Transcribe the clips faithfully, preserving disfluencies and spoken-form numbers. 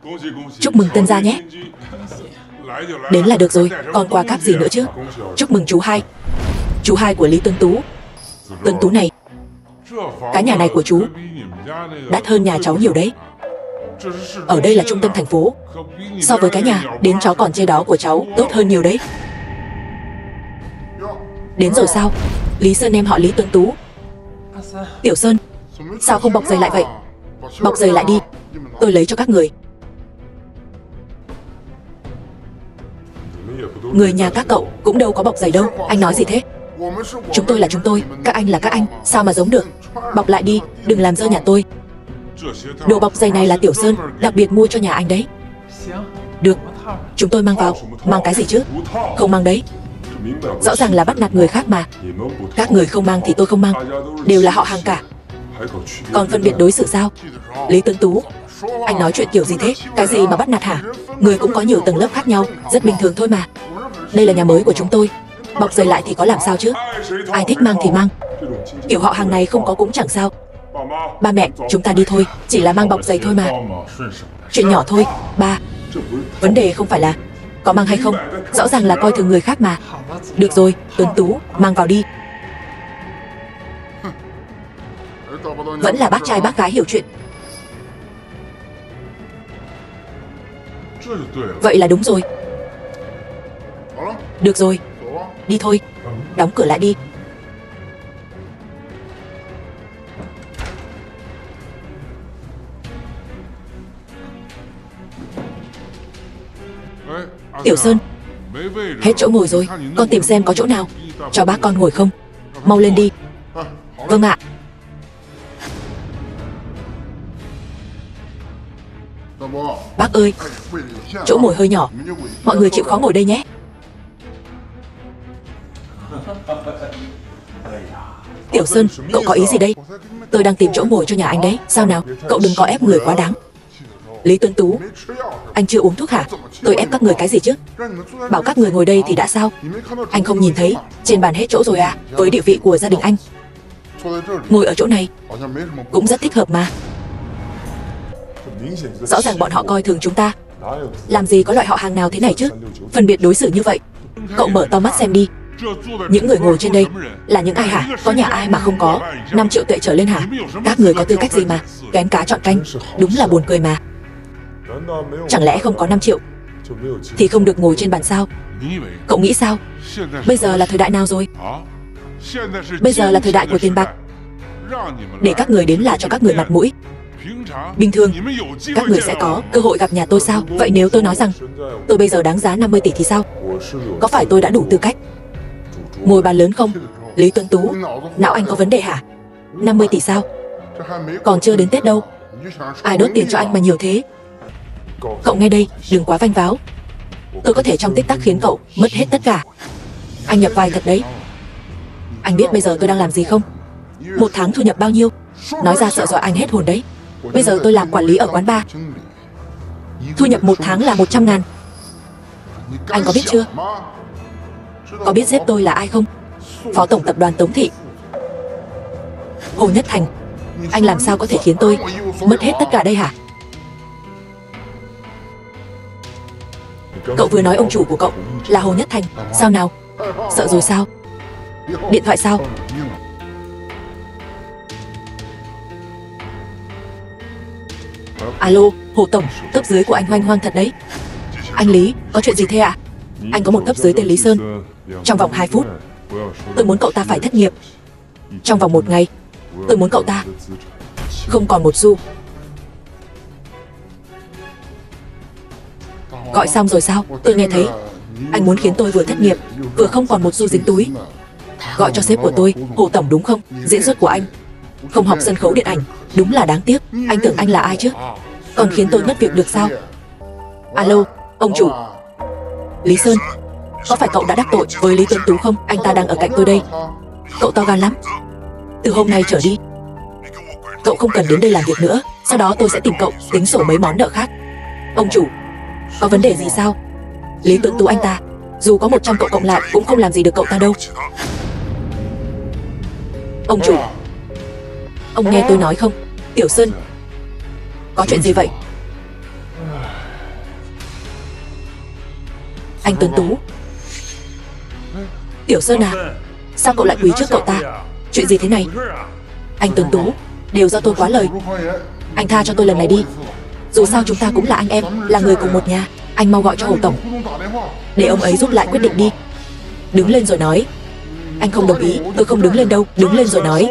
Chúc mừng tân gia nhé. Đến là được rồi, còn quà cáp gì nữa chứ? Chúc mừng chú hai. Chú hai của Lý Tuấn Tú. Tuấn Tú này, cái nhà này của chú đắt hơn nhà cháu nhiều đấy. Ở đây là trung tâm thành phố, so với cái nhà đến chó còn chê đó của cháu tốt hơn nhiều đấy. Đến rồi sao? Lý Sơn em họ Lý Tuấn Tú. Tiểu Sơn, sao không bọc giày lại vậy? Bọc giày lại đi, tôi lấy cho các người. Người nhà các cậu cũng đâu có bọc giày đâu. Anh nói gì thế? Chúng tôi là chúng tôi, các anh là các anh, sao mà giống được? Bọc lại đi, đừng làm dơ nhà tôi. Đồ bọc giày này là Tiểu Sơn đặc biệt mua cho nhà anh đấy. Được, chúng tôi mang vào. Mang cái gì chứ? Không mang đấy. Rõ ràng là bắt nạt người khác mà. Các người không mang thì tôi không mang. Đều là họ hàng cả. Còn phân biệt đối xử sao? Lý Tuấn Tú, anh nói chuyện kiểu gì thế? Cái gì mà bắt nạt hả? Người cũng có nhiều tầng lớp khác nhau, rất bình thường thôi mà. Đây là nhà mới của chúng tôi, bọc giày lại thì có làm sao chứ? Ai thích mang thì mang. Kiểu họ hàng này không có cũng chẳng sao. Ba mẹ, chúng ta đi thôi, chỉ là mang bọc giày thôi mà. Chuyện nhỏ thôi, ba. Vấn đề không phải là có mang hay không, rõ ràng là coi thường người khác mà. Được rồi, Tuấn Tú, mang vào đi. Vẫn là bác trai bác gái hiểu chuyện. Vậy là đúng rồi. Được rồi, đi thôi. Đóng cửa lại đi. Tiểu Sơn, hết chỗ ngồi rồi, con tìm xem có chỗ nào cho bác con ngồi không. Mau lên đi. Vâng ạ. Bác ơi, chỗ ngồi hơi nhỏ, mọi người chịu khó ngồi đây nhé. Tiểu Sơn, cậu có ý gì đây? Tôi đang tìm chỗ ngồi cho nhà anh đấy. Sao nào, cậu đừng có ép người quá đáng. Lý Tuấn Tú, anh chưa uống thuốc hả? Tôi ép các người cái gì chứ? Bảo các người ngồi đây thì đã sao? Anh không nhìn thấy trên bàn hết chỗ rồi à? Với địa vị của gia đình anh, ngồi ở chỗ này cũng rất thích hợp mà. Rõ ràng bọn họ coi thường chúng ta. Làm gì có loại họ hàng nào thế này chứ? Phân biệt đối xử như vậy. Cậu mở to mắt xem đi. Những người ngồi trên đây là những ai hả? Có nhà ai mà không có năm triệu tệ trở lên hả? Các người có tư cách gì mà kén cá chọn canh? Đúng là buồn cười mà. Chẳng lẽ không có năm triệu thì không được ngồi trên bàn sao? Cậu nghĩ sao? Bây giờ là thời đại nào rồi? Bây giờ là thời đại của tiền bạc. Để các người đến là cho các người mặt mũi. Bình thường các người sẽ có cơ hội gặp nhà tôi sao? Vậy nếu tôi nói rằng tôi bây giờ đáng giá năm mươi tỷ thì sao? Có phải tôi đã đủ tư cách ngồi bàn lớn không? Lý Tuấn Tú, não anh có vấn đề hả? năm mươi tỷ sao? Còn chưa đến Tết đâu. Ai đốt tiền cho anh mà nhiều thế? Cậu nghe đây, đừng quá vanh váo. Tôi có thể trong tích tắc khiến cậu mất hết tất cả. Anh nhập vai thật đấy. Anh biết bây giờ tôi đang làm gì không? Một tháng thu nhập bao nhiêu? Nói ra sợ dọa anh hết hồn đấy. Bây giờ tôi làm quản lý ở quán bar, thu nhập một tháng là một trăm ngàn. Anh có biết chưa? Có biết sếp tôi là ai không? Phó tổng tập đoàn Tống Thị, Hồ Nhất Thành. Anh làm sao có thể khiến tôi mất hết tất cả đây hả? Cậu vừa nói ông chủ của cậu là Hồ Nhất Thành. Sao nào? Sợ rồi sao? Điện thoại sao? Alo, Hồ Tổng, cấp dưới của anh hoanh hoang thật đấy. Anh Lý, có chuyện gì thế ạ? Anh có một cấp dưới tên Lý Sơn. Trong vòng hai phút, tôi muốn cậu ta phải thất nghiệp. Trong vòng một ngày, tôi muốn cậu ta không còn một xu. Gọi xong rồi sao? Tôi nghe thấy anh muốn khiến tôi vừa thất nghiệp, vừa không còn một xu dính túi. Gọi cho sếp của tôi, Hồ Tổng đúng không? Diễn xuất của anh không học sân khấu điện ảnh, đúng là đáng tiếc. Anh tưởng anh là ai chứ? Còn khiến tôi mất việc được sao? Alo, ông chủ. Lý Sơn, có phải cậu đã đắc tội với Lý Tuấn Tú không? Anh ta đang ở cạnh tôi đây. Cậu to gan lắm. Từ hôm nay trở đi, cậu không cần đến đây làm việc nữa. Sau đó tôi sẽ tìm cậu tính sổ mấy món nợ khác. Ông chủ, có vấn đề gì sao? Lý Tuấn Tú anh ta, dù có một trăm cậu cộng lại cũng không làm gì được cậu ta đâu. Ông chủ, ông nghe tôi nói không? Tiểu Sơn, có chuyện gì vậy? Anh Tuấn Tú. Tiểu Sơn à, sao cậu lại quỳ trước cậu ta? Chuyện gì thế này? Anh Tuấn Tú, đều do tôi quá lời. Anh tha cho tôi lần này đi. Dù sao chúng ta cũng là anh em, là người cùng một nhà. Anh mau gọi cho Hồ Tổng, để ông ấy giúp lại quyết định đi. Đứng lên rồi nói. Anh không đồng ý. Tôi không đứng lên đâu. Đứng lên rồi nói.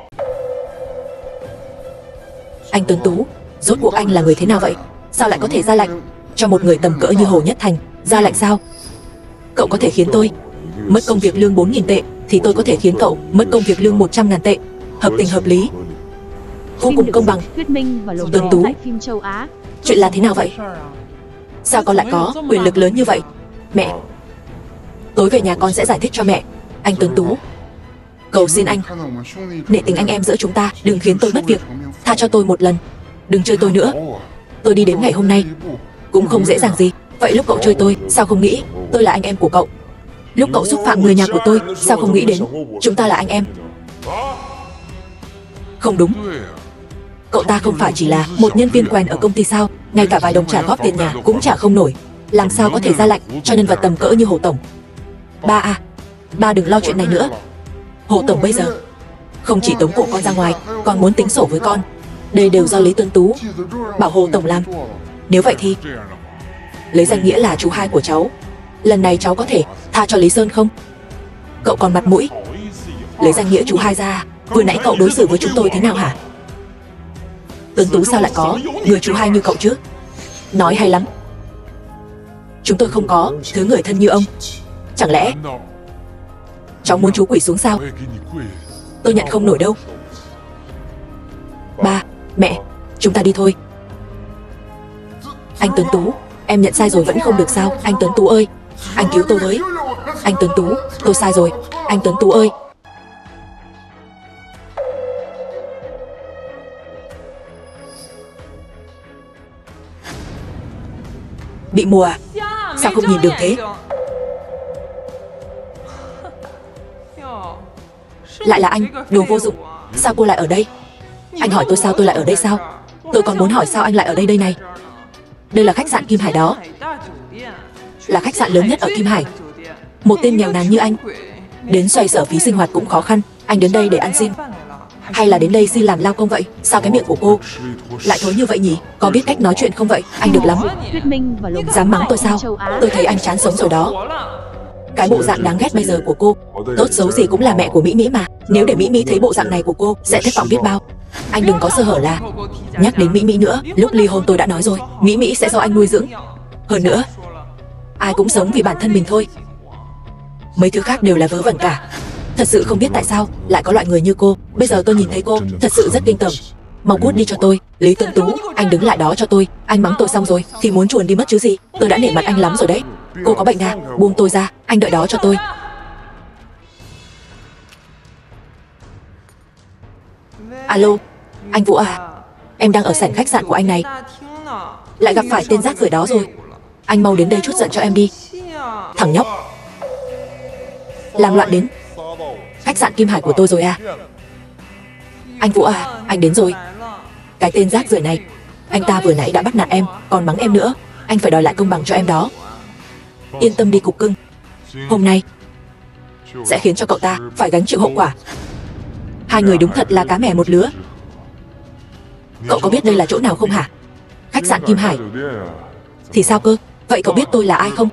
Anh Tuấn Tú, rốt cuộc anh là người thế nào vậy? Sao lại có thể ra lệnh cho một người tầm cỡ như Hồ Nhất Thành ra lệnh sao? Cậu có thể khiến tôi mất công việc lương bốn nghìn tệ, thì tôi có thể khiến cậu mất công việc lương một trăm ngàn tệ. Hợp tình hợp lý, vô cùng công bằng. Tuấn Tú, chuyện là thế nào vậy? Sao con lại có quyền lực lớn như vậy? Mẹ, tối về nhà con sẽ giải thích cho mẹ. Anh Tuấn Tú, cầu xin anh, nể tình anh em giữa chúng ta, đừng khiến tôi mất việc. Tha cho tôi một lần, đừng chơi tôi nữa. Tôi đi đến ngày hôm nay cũng không dễ dàng gì. Vậy lúc cậu chơi tôi, sao không nghĩ tôi là anh em của cậu? Lúc cậu xúc phạm người nhà của tôi, sao không nghĩ đến chúng ta là anh em? Không đúng. Cậu ta không phải chỉ là một nhân viên quèn ở công ty sao? Ngay cả vài đồng trả góp tiền nhà cũng trả không nổi, làm sao có thể ra lệnh cho nhân vật tầm cỡ như Hồ Tổng? Ba à, ba đừng lo chuyện này nữa. Hồ Tổng bây giờ không chỉ tống cổ con ra ngoài, còn muốn tính sổ với con. Đây đều do Lý Tuấn Tú bảo Hồ Tổng làm. Nếu vậy thì lấy danh nghĩa là chú hai của cháu, lần này cháu có thể tha cho Lý Sơn không? Cậu còn mặt mũi lấy danh nghĩa chú hai ra? Vừa nãy cậu đối xử với chúng tôi thế nào hả? Tuấn Tú sao lại có người chú hai như cậu chứ? Nói hay lắm. Chúng tôi không có thứ người thân như ông. Chẳng lẽ cháu muốn chú quỳ xuống sao? Tôi nhận không nổi đâu. Ba, mẹ, chúng ta đi thôi. Anh Tuấn Tú, em nhận sai rồi vẫn không được sao? Anh Tuấn Tú ơi, anh cứu tôi với. Anh Tuấn Tú, tôi sai rồi. Anh Tuấn Tú ơi. Bị mù à? Sao không nhìn đường thế? Lại là anh, đồ vô dụng. Sao cô lại ở đây? Anh hỏi tôi sao tôi lại ở đây sao? Tôi còn muốn hỏi sao anh lại ở đây đây này. Đây là khách sạn Kim Hải đó, là khách sạn lớn nhất ở Kim Hải. Một tên nghèo nàn như anh, đến xoay sở phí sinh hoạt cũng khó khăn. Anh đến đây để ăn xin, hay là đến đây xin làm lao công vậy? Sao cái miệng của cô lại thối như vậy nhỉ? Có biết cách nói chuyện không vậy? Anh được lắm. Dám mắng tôi sao? Tôi thấy anh chán sống rồi đó. Cái bộ dạng đáng ghét bây giờ của cô, tốt xấu gì cũng là mẹ của Mỹ Mỹ mà. Nếu để Mỹ Mỹ thấy bộ dạng này của cô, sẽ thất vọng biết bao. Anh đừng có sơ hở là nhắc đến Mỹ Mỹ nữa. Lúc ly hôn tôi đã nói rồi, Mỹ Mỹ sẽ do anh nuôi dưỡng. Hơn nữa, ai cũng sống vì bản thân mình thôi, mấy thứ khác đều là vớ vẩn cả. Thật sự không biết tại sao lại có loại người như cô. Bây giờ tôi nhìn thấy cô, thật sự rất kinh tởm. Mau cút đi cho tôi. Lý Tuấn Tú, anh đứng lại đó cho tôi. Anh mắng tôi xong rồi thì muốn chuồn đi mất chứ gì? Tôi đã nể mặt anh lắm rồi đấy. Cô có bệnh à? Buông tôi ra. Anh đợi đó cho tôi. Alo, anh Vũ à, em đang ở sảnh khách sạn của anh này, lại gặp phải tên rác rưởi đó rồi. Anh mau đến đây chút giận cho em đi. Thằng nhóc làm loạn đến khách sạn Kim Hải của tôi rồi à? Anh Vũ à, anh đến rồi. Cái tên rác rưởi này, anh ta vừa nãy đã bắt nạt em, còn mắng em nữa. Anh phải đòi lại công bằng cho em đó. Yên tâm đi cục cưng, hôm nay sẽ khiến cho cậu ta phải gánh chịu hậu quả. Hai người đúng thật là cá mè một lứa. Cậu có biết đây là chỗ nào không hả? Khách sạn Kim Hải. Thì sao cơ? Vậy cậu biết tôi là ai không?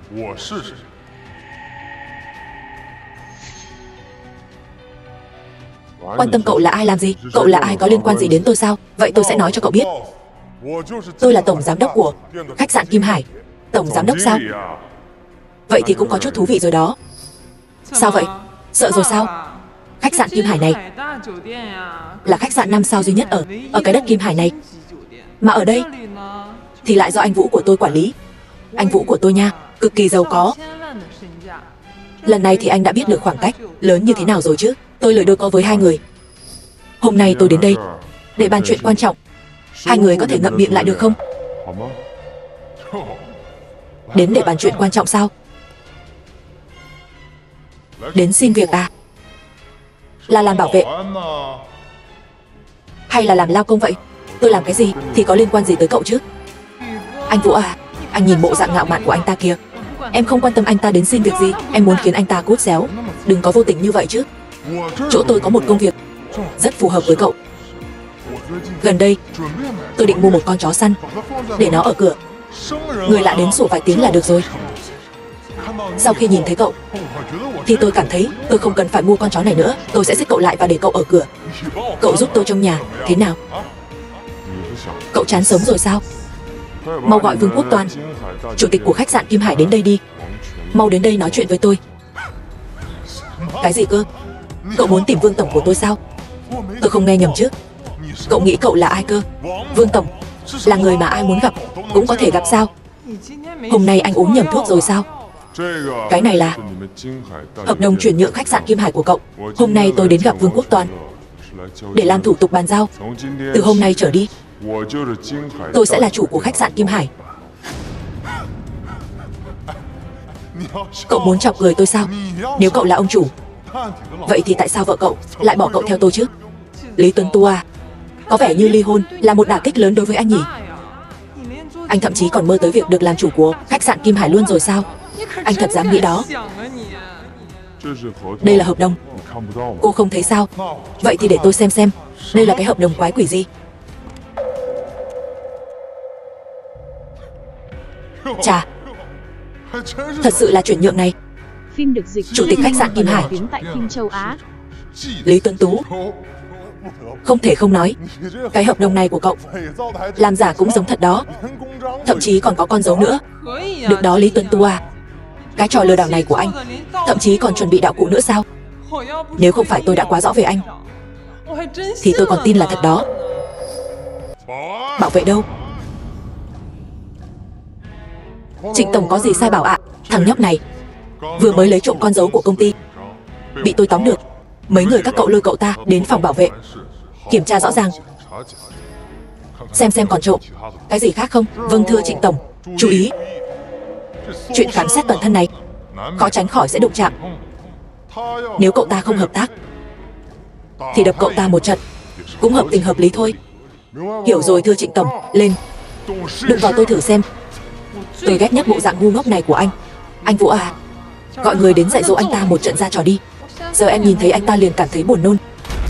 Quan tâm cậu là ai làm gì? Cậu là ai có liên quan gì đến tôi sao? Vậy tôi sẽ nói cho cậu biết. Tôi là tổng giám đốc của khách sạn Kim Hải. Tổng giám đốc sao? Vậy thì cũng có chút thú vị rồi đó. Sao vậy? Sợ rồi sao? Khách sạn Kim Hải này là khách sạn năm sao duy nhất ở ở cái đất Kim Hải này. Mà ở đây thì lại do anh Vũ của tôi quản lý. Anh Vũ của tôi nha, cực kỳ giàu có. Lần này thì anh đã biết được khoảng cách lớn như thế nào rồi chứ. Tôi lời đôi co với hai người. Hôm nay tôi đến đây để bàn chuyện quan trọng. Hai người có thể ngậm miệng lại được không? Đến để bàn chuyện quan trọng sao? Đến xin việc à? Là làm bảo vệ hay là làm lao công vậy? Tôi làm cái gì thì có liên quan gì tới cậu chứ? Anh Vũ à, anh nhìn bộ dạng ngạo mạn của anh ta kìa. Em không quan tâm anh ta đến xin việc gì, em muốn khiến anh ta cút xéo. Đừng có vô tình như vậy chứ. Chỗ tôi có một công việc rất phù hợp với cậu. Gần đây, tôi định mua một con chó săn để nó ở cửa. Người lạ đến sủa vài tiếng là được rồi. Sau khi nhìn thấy cậu thì tôi cảm thấy tôi không cần phải mua con chó này nữa. Tôi sẽ xích cậu lại và để cậu ở cửa. Cậu giúp tôi trong nhà, thế nào? Cậu chán sống rồi sao? Mau gọi Vương Quốc Toàn, chủ tịch của khách sạn Kim Hải đến đây đi. Mau đến đây nói chuyện với tôi. Cái gì cơ? Cậu muốn tìm Vương Tổng của tôi sao? Tôi không nghe nhầm chứ? Cậu nghĩ cậu là ai cơ? Vương Tổng là người mà ai muốn gặp cũng có thể gặp sao? Hôm nay anh uống nhầm thuốc rồi sao? Cái này là hợp đồng chuyển nhượng khách sạn Kim Hải của cậu. Hôm nay tôi đến gặp Vương Quốc Toàn để làm thủ tục bàn giao. Từ hôm nay trở đi, tôi sẽ là chủ của khách sạn Kim Hải. Cậu muốn chọc cười tôi sao? Nếu cậu là ông chủ, vậy thì tại sao vợ cậu lại bỏ cậu theo tôi chứ? Lý Tuấn Tu à, có vẻ như ly hôn là một đả kích lớn đối với anh nhỉ? Anh thậm chí còn mơ tới việc được làm chủ của khách sạn Kim Hải luôn rồi sao? Anh thật dám nghĩ đó? Đây là hợp đồng. Cô không thấy sao? Vậy thì để tôi xem xem đây là cái hợp đồng quái quỷ gì. Chà, thật sự là chuyển nhượng này. Phim được dịch Chủ tịch khách sạn Kim Hải, tiếng tại phim châu Á. Lý Tuấn Tú. Không thể không nói, cái hợp đồng này của cậu làm giả cũng giống thật đó. Thậm chí còn có con dấu nữa. Được đó Lý Tuấn Tú à, cái trò lừa đảo này của anh thậm chí còn chuẩn bị đạo cụ nữa sao? Nếu không phải tôi đã quá rõ về anh thì tôi còn tin là thật đó. Bảo vệ đâu? Trịnh Tổng có gì sai bảo ạ? Thằng nhóc này vừa mới lấy trộm con dấu của công ty, bị tôi tóm được. Mấy người các cậu lôi cậu ta đến phòng bảo vệ kiểm tra rõ ràng, xem xem còn trộm cái gì khác không. Vâng thưa Trịnh Tổng, chú ý. Chuyện khám xét toàn thân này khó tránh khỏi sẽ đụng chạm. Nếu cậu ta không hợp tác thì đập cậu ta một trận cũng hợp tình hợp lý thôi. Hiểu rồi thưa Trịnh Tổng. Lên, đụng vào tôi thử xem. Tôi ghét nhất bộ dạng ngu ngốc này của anh. Anh Vũ à, gọi người đến dạy dỗ anh ta một trận ra trò đi. Giờ em nhìn thấy anh ta liền cảm thấy buồn nôn.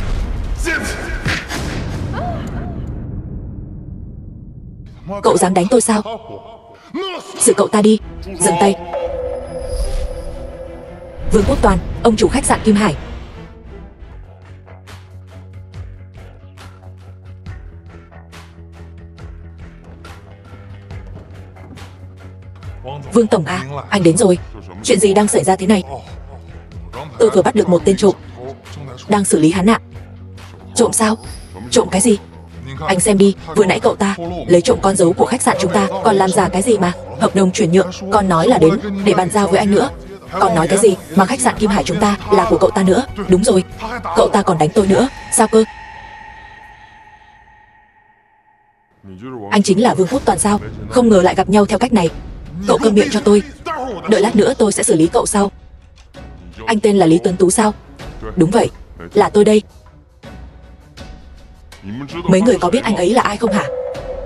Cậu dám đánh tôi sao? Xử cậu ta đi. Dừng tay. Vương Quốc Toàn, ông chủ khách sạn Kim Hải. Vương Tổng à, anh đến rồi. Chuyện gì đang xảy ra thế này? Tôi vừa bắt được một tên trộm, đang xử lý hắn ạ. Trộm sao? Trộm cái gì? Anh xem đi, vừa nãy cậu ta lấy trộm con dấu của khách sạn chúng ta, còn làm giả cái gì mà hợp đồng chuyển nhượng, còn nói là đến để bàn giao với anh nữa. Còn nói cái gì mà khách sạn Kim Hải chúng ta là của cậu ta nữa. Đúng rồi, cậu ta còn đánh tôi nữa. Sao cơ? Anh chính là Vương Quốc Toàn sao? Không ngờ lại gặp nhau theo cách này. Cậu câm miệng cho tôi. Đợi lát nữa tôi sẽ xử lý cậu sau. Anh tên là Lý Tuấn Tú sao? Đúng vậy, là tôi đây. Mấy người có biết anh ấy là ai không hả?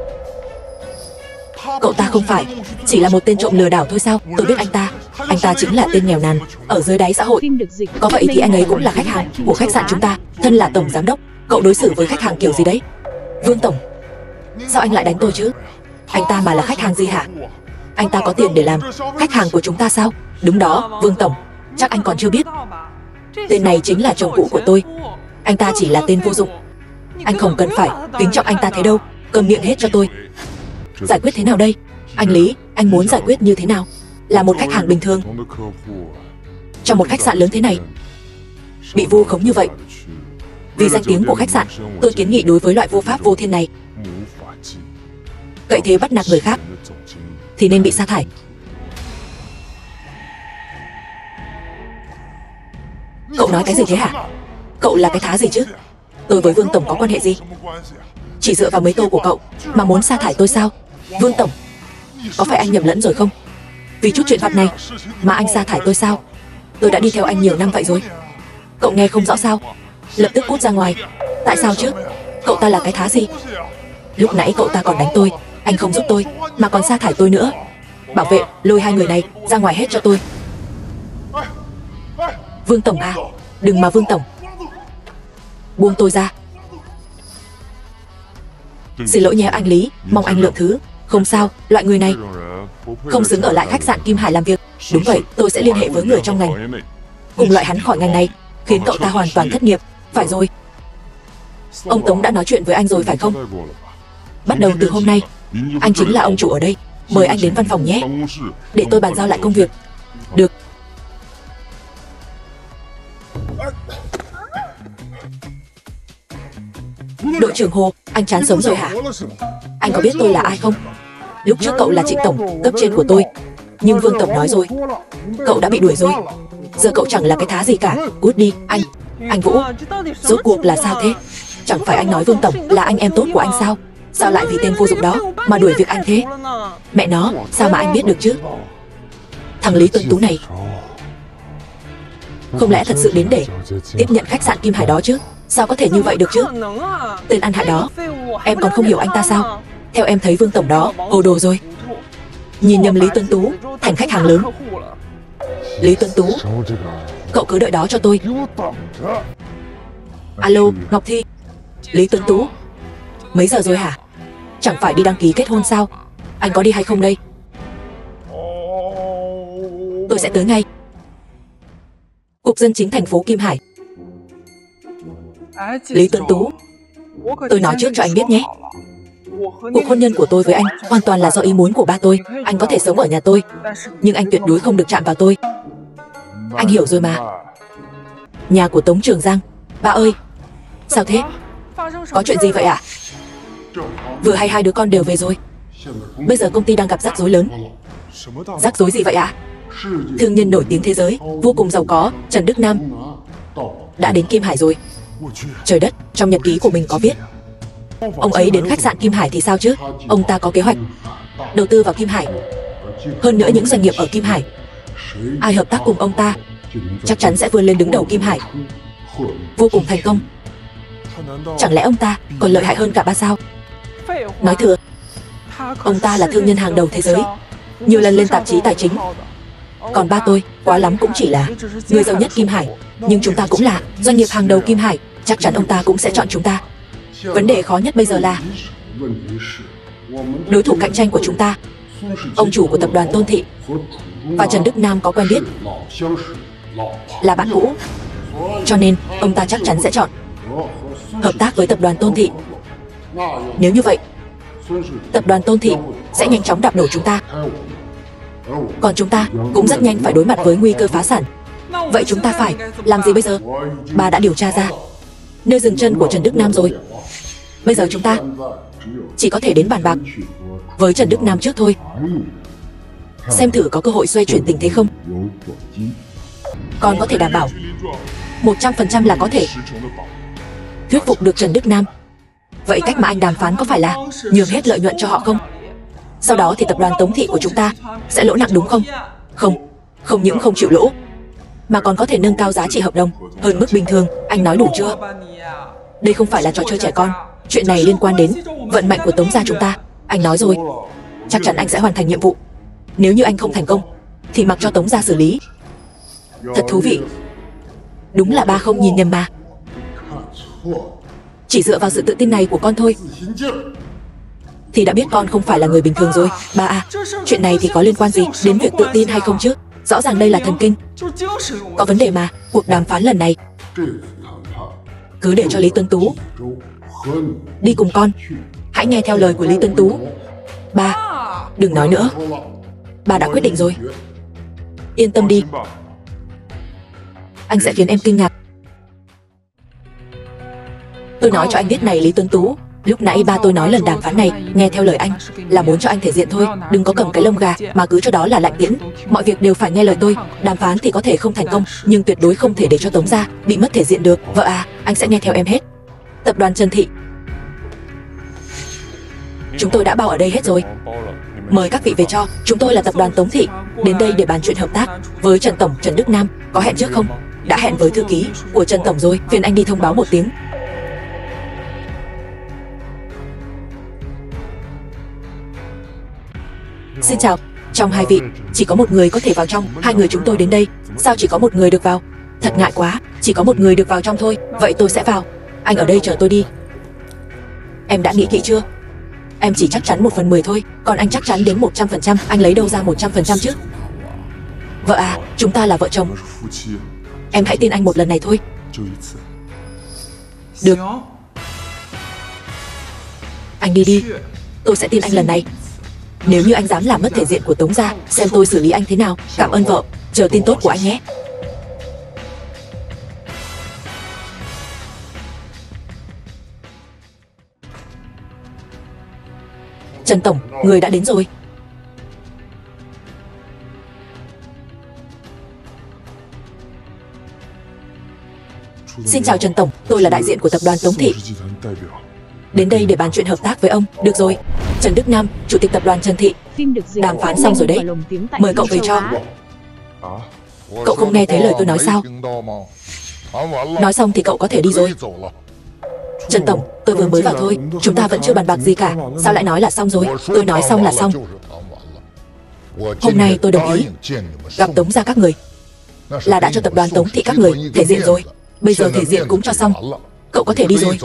Cậu ta không phải chỉ là một tên trộm lừa đảo thôi sao? Tôi biết anh ta. Anh ta chính là tên nghèo nàn ở dưới đáy xã hội. Có vậy thì anh ấy cũng là khách hàng của khách sạn chúng ta. Thân là tổng giám đốc, cậu đối xử với khách hàng kiểu gì đấy? Vương Tổng, sao anh lại đánh tôi chứ? Anh ta mà là khách hàng gì hả? Anh ta có tiền để làm khách hàng của chúng ta sao? Đúng đó, Vương Tổng, chắc anh còn chưa biết. Tên này chính là chồng cũ của tôi. Anh ta chỉ là tên vô dụng. Anh không cần phải kính trọng anh ta thế đâu. Câm miệng hết cho tôi. Giải quyết thế nào đây? Anh Lý, anh muốn giải quyết như thế nào? Là một khách hàng bình thường trong một khách sạn lớn thế này bị vu khống như vậy, vì danh tiếng của khách sạn, tôi kiến nghị đối với loại vô pháp vô thiên này, cậy thế bắt nạt người khác thì nên bị sa thải. Cậu nói cái gì thế hả? Cậu là cái thá gì chứ? Tôi với Vương Tổng có quan hệ gì? Chỉ dựa vào mấy tô của cậu mà muốn sa thải tôi sao? Vương Tổng, có phải anh nhầm lẫn rồi không? Vì chút chuyện vặt này mà anh sa thải tôi sao? Tôi đã đi theo anh nhiều năm vậy rồi. Cậu nghe không rõ sao? Lập tức cút ra ngoài. Tại sao chứ? Cậu ta là cái thá gì? Lúc nãy cậu ta còn đánh tôi, anh không giúp tôi mà còn sa thải tôi nữa. Bảo vệ, lôi hai người này ra ngoài hết cho tôi. Vương Tổng à, đừng mà Vương Tổng. Buông tôi ra. Xin lỗi nhé anh Lý, mong anh lượng thứ. Không sao, loại người này không xứng ở lại khách sạn Kim Hải làm việc. Đúng vậy, tôi sẽ liên hệ với người trong ngành, cùng loại hắn khỏi ngành này, khiến cậu ta hoàn toàn thất nghiệp. Phải rồi. Ông Tống đã nói chuyện với anh rồi phải không? Bắt đầu từ hôm nay, anh chính là ông chủ ở đây. Mời anh đến văn phòng nhé, để tôi bàn giao lại công việc. Được. Đội trưởng Hồ, anh chán sống rồi hả? Anh có biết tôi là ai không? Lúc trước cậu là Trịnh Tổng, cấp trên của tôi. Nhưng Vương Tổng nói rồi, cậu đã bị đuổi rồi. Giờ cậu chẳng là cái thá gì cả. Cút đi, anh. Anh Vũ, rốt cuộc là sao thế? Chẳng phải anh nói Vương Tổng là anh em tốt của anh sao? Sao lại vì tên vô dụng đó mà đuổi việc anh thế? Mẹ nó, sao mà anh biết được chứ? Thằng Lý Tuấn Tú này không lẽ thật sự đến để tiếp nhận khách sạn Kim Hải đó chứ? Sao có thể như vậy được chứ? Tên ăn hại đó, em còn không hiểu anh ta sao? Theo em thấy Vương Tổng đó hồ đồ rồi. Nhìn nhầm Lý Tuấn Tú thành khách hàng lớn. Lý Tuấn Tú, cậu cứ đợi đó cho tôi. Alo, Ngọc Thi. Lý Tuấn Tú, mấy giờ rồi hả? Chẳng phải đi đăng ký kết hôn sao? Anh có đi hay không đây? Tôi sẽ tới ngay. Cục Dân chính thành phố Kim Hải. Lý Tuấn Tú, tôi nói trước cho anh biết nhé. Cuộc hôn nhân của tôi với anh hoàn toàn là do ý muốn của ba tôi. Anh có thể sống ở nhà tôi, nhưng anh tuyệt đối không được chạm vào tôi. Anh hiểu rồi mà. Nhà của Tống Trường Giang. Ba ơi, sao thế? Có chuyện gì vậy ạ? Vừa hay hai đứa con đều về rồi. Bây giờ công ty đang gặp rắc rối lớn. Rắc rối gì vậy ạ? Thương nhân nổi tiếng thế giới, vô cùng giàu có, Trần Đức Nam đã đến Kim Hải rồi. Trời đất, trong nhật ký của mình có viết ông ấy đến khách sạn Kim Hải thì sao chứ? Ông ta có kế hoạch đầu tư vào Kim Hải. Hơn nữa những doanh nghiệp ở Kim Hải, ai hợp tác cùng ông ta chắc chắn sẽ vươn lên đứng đầu Kim Hải, vô cùng thành công. Chẳng lẽ ông ta còn lợi hại hơn cả ba sao? Nói thừa, ông ta là thương nhân hàng đầu thế giới, nhiều lần lên tạp chí tài chính. Còn ba tôi, quá lắm cũng chỉ là người giàu nhất Kim Hải. Nhưng chúng ta cũng là doanh nghiệp hàng đầu Kim Hải, chắc chắn ông ta cũng sẽ chọn chúng ta. Vấn đề khó nhất bây giờ là đối thủ cạnh tranh của chúng ta. Ông chủ của tập đoàn Tôn Thị và Trần Đức Nam có quen biết, là bạn cũ, cho nên ông ta chắc chắn sẽ chọn hợp tác với tập đoàn Tôn Thị. Nếu như vậy, tập đoàn Tôn Thị sẽ nhanh chóng đạp đổ chúng ta, còn chúng ta cũng rất nhanh phải đối mặt với nguy cơ phá sản. Vậy chúng ta phải làm gì bây giờ? Bà đã điều tra ra nơi dừng chân của Trần Đức Nam rồi. Bây giờ chúng ta chỉ có thể đến bàn bạc với Trần Đức Nam trước thôi, xem thử có cơ hội xoay chuyển tình thế không. Còn có thể đảm bảo một trăm phần trăm là có thể thuyết phục được Trần Đức Nam. Vậy cách mà anh đàm phán có phải là nhường hết lợi nhuận cho họ không? Sau đó thì tập đoàn Tống Thị của chúng ta sẽ lỗ nặng đúng không? Không, không những không chịu lỗ, mà còn có thể nâng cao giá trị hợp đồng hơn mức bình thường. Anh nói đủ chưa? Đây không phải là trò chơi trẻ con. Chuyện này liên quan đến vận mệnh của Tống gia chúng ta. Anh nói rồi, chắc chắn anh sẽ hoàn thành nhiệm vụ. Nếu như anh không thành công thì mặc cho Tống gia xử lý. Thật thú vị. Đúng là ba không nhìn nhầm mà. Chỉ dựa vào sự tự tin này của con thôi thì đã biết con không phải là người bình thường rồi. Ba à, chuyện này thì có liên quan gì đến việc tự tin hay không chứ? Rõ ràng đây là thần kinh. Có vấn đề mà. Cuộc đàm phán lần này cứ để cho Lý Tuấn Tú đi cùng con. Hãy nghe theo lời của Lý Tuấn Tú. Ba, đừng nói nữa. Ba đã quyết định rồi. Yên tâm đi, anh sẽ khiến em kinh ngạc. Tôi nói cho anh biết này Lý Tuấn Tú, lúc nãy ba tôi nói lần đàm phán này nghe theo lời anh là muốn cho anh thể diện thôi. Đừng có cầm cái lông gà mà cứ cho đó là lạnh tiễn. Mọi việc đều phải nghe lời tôi. Đàm phán thì có thể không thành công, nhưng tuyệt đối không thể để cho Tống gia bị mất thể diện được. Vợ à, anh sẽ nghe theo em hết. Tập đoàn Trần Thị chúng tôi đã bao ở đây hết rồi. Mời các vị về cho. Chúng tôi là tập đoàn Tống Thị, đến đây để bàn chuyện hợp tác với Trần Tổng Trần Đức Nam. Có hẹn trước không? Đã hẹn với thư ký của Trần Tổng rồi. Phiền anh đi thông báo một tiếng. Xin chào, Trong hai vị, chỉ có một người có thể vào trong. Hai người chúng tôi đến đây, sao chỉ có một người được vào? Thật ngại quá, chỉ có một người được vào trong thôi. Vậy tôi sẽ vào. Anh ở đây chờ tôi đi. Em đã nghĩ kỹ chưa? Em chỉ chắc chắn một phần mười thôi, còn anh chắc chắn đến một trăm phần trăm. Anh lấy đâu ra một trăm phần trăm chứ? Vợ à, chúng ta là vợ chồng. Em hãy tin anh một lần này thôi. Được. Anh đi đi. Tôi sẽ tin anh lần này. Nếu như anh dám làm mất thể diện của Tống gia, xem tôi xử lý anh thế nào. Cảm ơn vợ. Chờ tin tốt của anh nhé. Trần tổng, người đã đến rồi. Xin chào Trần tổng, tôi là đại diện của tập đoàn Tống Thị. Đến đây để bàn chuyện hợp tác với ông. Được rồi. Trần Đức Nam, chủ tịch tập đoàn Trần Thị. Đàm phán xong rồi đấy. Mời cậu về cho. Cậu không nghe thấy lời tôi nói sao? Nói xong thì cậu có thể đi rồi. Trần tổng, tôi vừa mới vào thôi. Chúng ta vẫn chưa bàn bạc gì cả. Sao lại nói là xong rồi? Tôi nói xong là xong. Hôm nay tôi đồng ý gặp Tống gia các người, là đã cho tập đoàn Tống Thị các người thể diện rồi. Bây giờ thể diện cũng cho xong. Cậu có thể đi rồi.